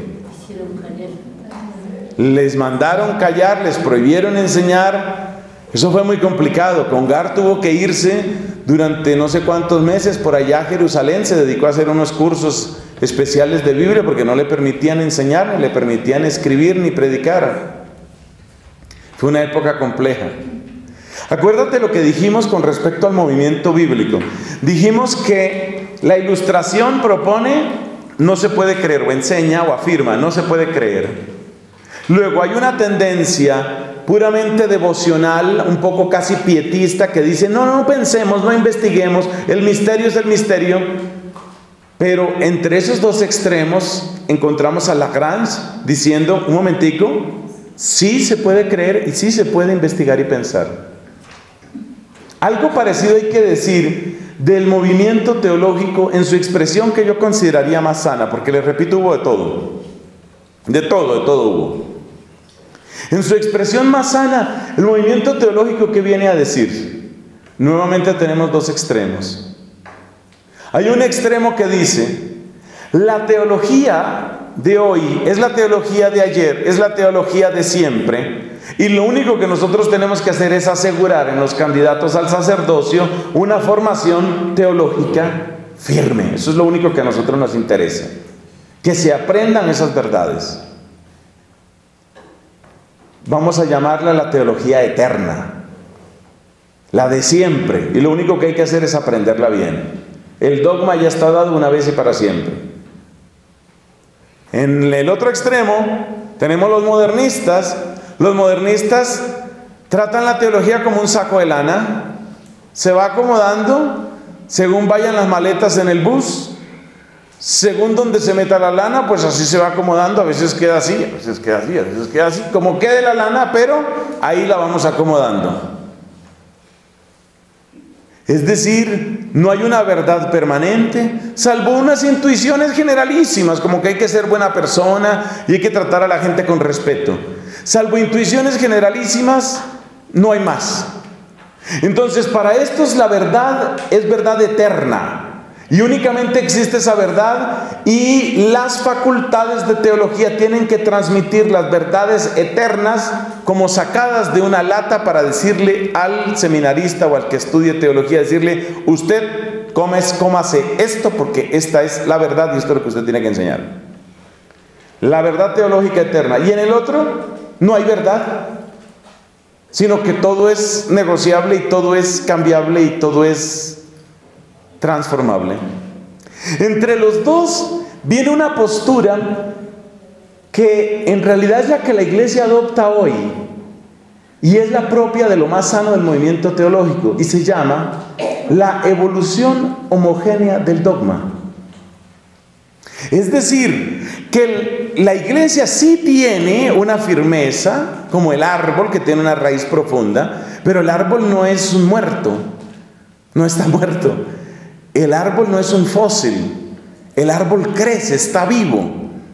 Les mandaron callar, les prohibieron enseñar. Eso fue muy complicado. Congar tuvo que irse durante no sé cuántos meses por allá a Jerusalén. Se dedicó a hacer unos cursos especiales de Biblia porque no le permitían enseñar, ni le permitían escribir ni predicar. Fue una época compleja. Acuérdate lo que dijimos con respecto al movimiento bíblico. Dijimos que la ilustración propone, no se puede creer, o enseña o afirma, no se puede creer. Luego hay una tendencia puramente devocional, un poco casi pietista, que dice: no pensemos, no investiguemos, el misterio es el misterio. Pero entre esos dos extremos encontramos a Lagrange diciendo: un momentico, sí se puede creer y sí se puede investigar y pensar. Algo parecido hay que decir del movimiento teológico en su expresión que yo consideraría más sana, porque les repito, hubo de todo. De todo hubo. En su expresión más sana, el movimiento teológico, ¿qué viene a decir? Nuevamente tenemos dos extremos. Hay un extremo que dice: la teología de hoy es la teología de ayer, es la teología de siempre. Y lo único que nosotros tenemos que hacer es asegurar en los candidatos al sacerdocio una formación teológica firme. Eso es lo único que a nosotros nos interesa. Que se aprendan esas verdades. Vamos a llamarla la teología eterna. La de siempre. Y lo único que hay que hacer es aprenderla bien. El dogma ya está dado una vez y para siempre. En el otro extremo tenemos los modernistas. Los modernistas tratan la teología como un saco de lana. Se va acomodando según vayan las maletas en el bus, según donde se meta la lana, pues así se va acomodando. A veces queda así, a veces queda así, a veces queda así, como quede la lana, pero ahí la vamos acomodando. Es decir, no hay una verdad permanente, salvo unas intuiciones generalísimas, como que hay que ser buena persona y hay que tratar a la gente con respeto. Salvo intuiciones generalísimas, no hay más. Entonces, para estos la verdad es verdad eterna. Y únicamente existe esa verdad, y las facultades de teología tienen que transmitir las verdades eternas como sacadas de una lata, para decirle al seminarista o al que estudie teología, decirle: usted cómase esto porque esta es la verdad y esto es lo que usted tiene que enseñar. La verdad teológica eterna. Y en el otro no hay verdad, sino que todo es negociable y todo es cambiable y todo es transformable. Entre los dos viene una postura que en realidad es la que la Iglesia adopta hoy, y es la propia de lo más sano del movimiento teológico, y se llama la evolución homogénea del dogma. Es decir, que la Iglesia sí tiene una firmeza, como el árbol que tiene una raíz profunda, pero el árbol no es un muerto, no está muerto. El árbol no es un fósil, el árbol crece, está vivo.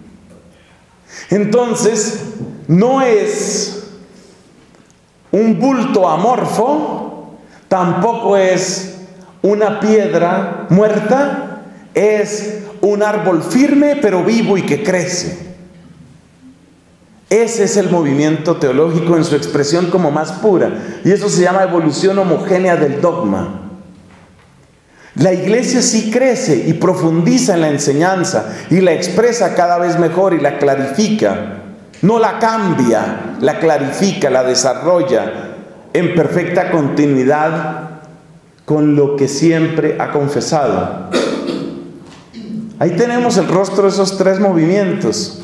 Entonces, no es un bulto amorfo, tampoco es una piedra muerta, es un árbol firme pero vivo y que crece. Ese es el movimiento teológico en su expresión como más pura, y eso se llama evolución homogénea del dogma. La Iglesia sí crece y profundiza en la enseñanza y la expresa cada vez mejor y la clarifica. No la cambia, la clarifica, la desarrolla en perfecta continuidad con lo que siempre ha confesado. Ahí tenemos el rostro de esos tres movimientos.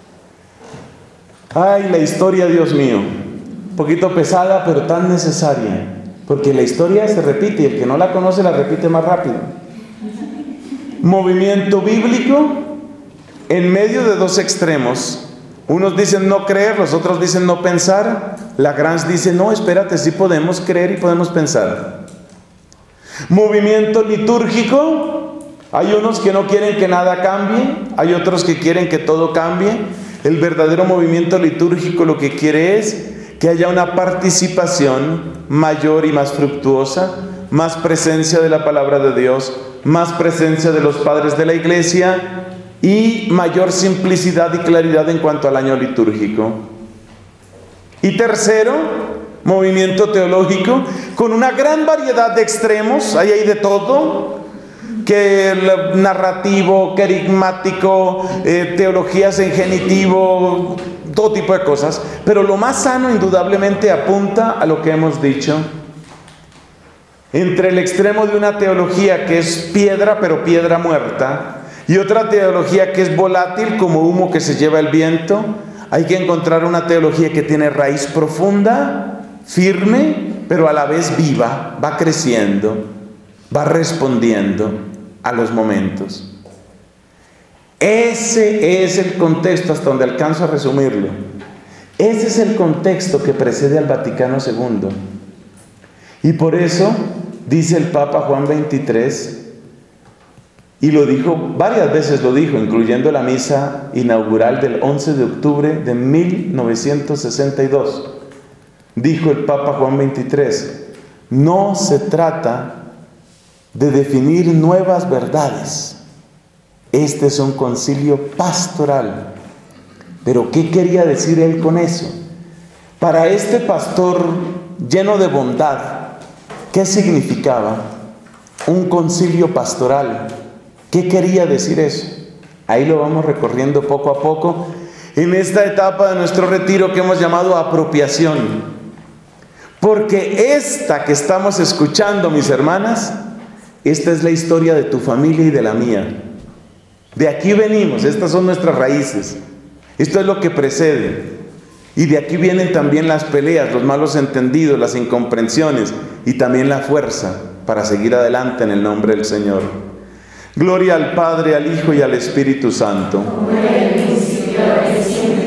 Ay, la historia, Dios mío, un poquito pesada pero tan necesaria. Porque la historia se repite y el que no la conoce la repite más rápido. Movimiento bíblico en medio de dos extremos. Unos dicen no creer, los otros dicen no pensar. Lagrange dice: no, espérate, sí podemos creer y podemos pensar. Movimiento litúrgico. Hay unos que no quieren que nada cambie, hay otros que quieren que todo cambie. El verdadero movimiento litúrgico lo que quiere es que haya una participación mayor y más fructuosa, más presencia de la palabra de Dios, más presencia de los padres de la Iglesia y mayor simplicidad y claridad en cuanto al año litúrgico. Y tercero, movimiento teológico con una gran variedad de extremos. Ahí hay de todo, que el narrativo, querigmático, teologías en genitivo, todo tipo de cosas, pero lo más sano indudablemente apunta a lo que hemos dicho. Entre el extremo de una teología que es piedra, pero piedra muerta, y otra teología que es volátil como humo que se lleva el viento, hay que encontrar una teología que tiene raíz profunda, firme, pero a la vez viva, va creciendo, va respondiendo a los momentos. Ese es el contexto, hasta donde alcanzo a resumirlo. Ese es el contexto que precede al Vaticano II. Y por eso dice el Papa Juan XXIII, y lo dijo, varias veces lo dijo, incluyendo la misa inaugural del 11 de octubre de 1962. Dijo el Papa Juan XXIII: no se trata de definir nuevas verdades. Este es un concilio pastoral. Pero ¿qué quería decir él con eso? Para este pastor lleno de bondad, ¿qué significaba un concilio pastoral? ¿Qué quería decir eso? Ahí lo vamos recorriendo poco a poco en esta etapa de nuestro retiro que hemos llamado apropiación. Porque esta que estamos escuchando, mis hermanas, Esta es la historia de tu familia y de la mía. De aquí venimos, estas son nuestras raíces. Esto es lo que precede. Y de aquí vienen también las peleas, los malos entendidos, las incomprensiones y también la fuerza para seguir adelante en el nombre del Señor. Gloria al Padre, al Hijo y al Espíritu Santo. Como era en el principio, ahora y siempre,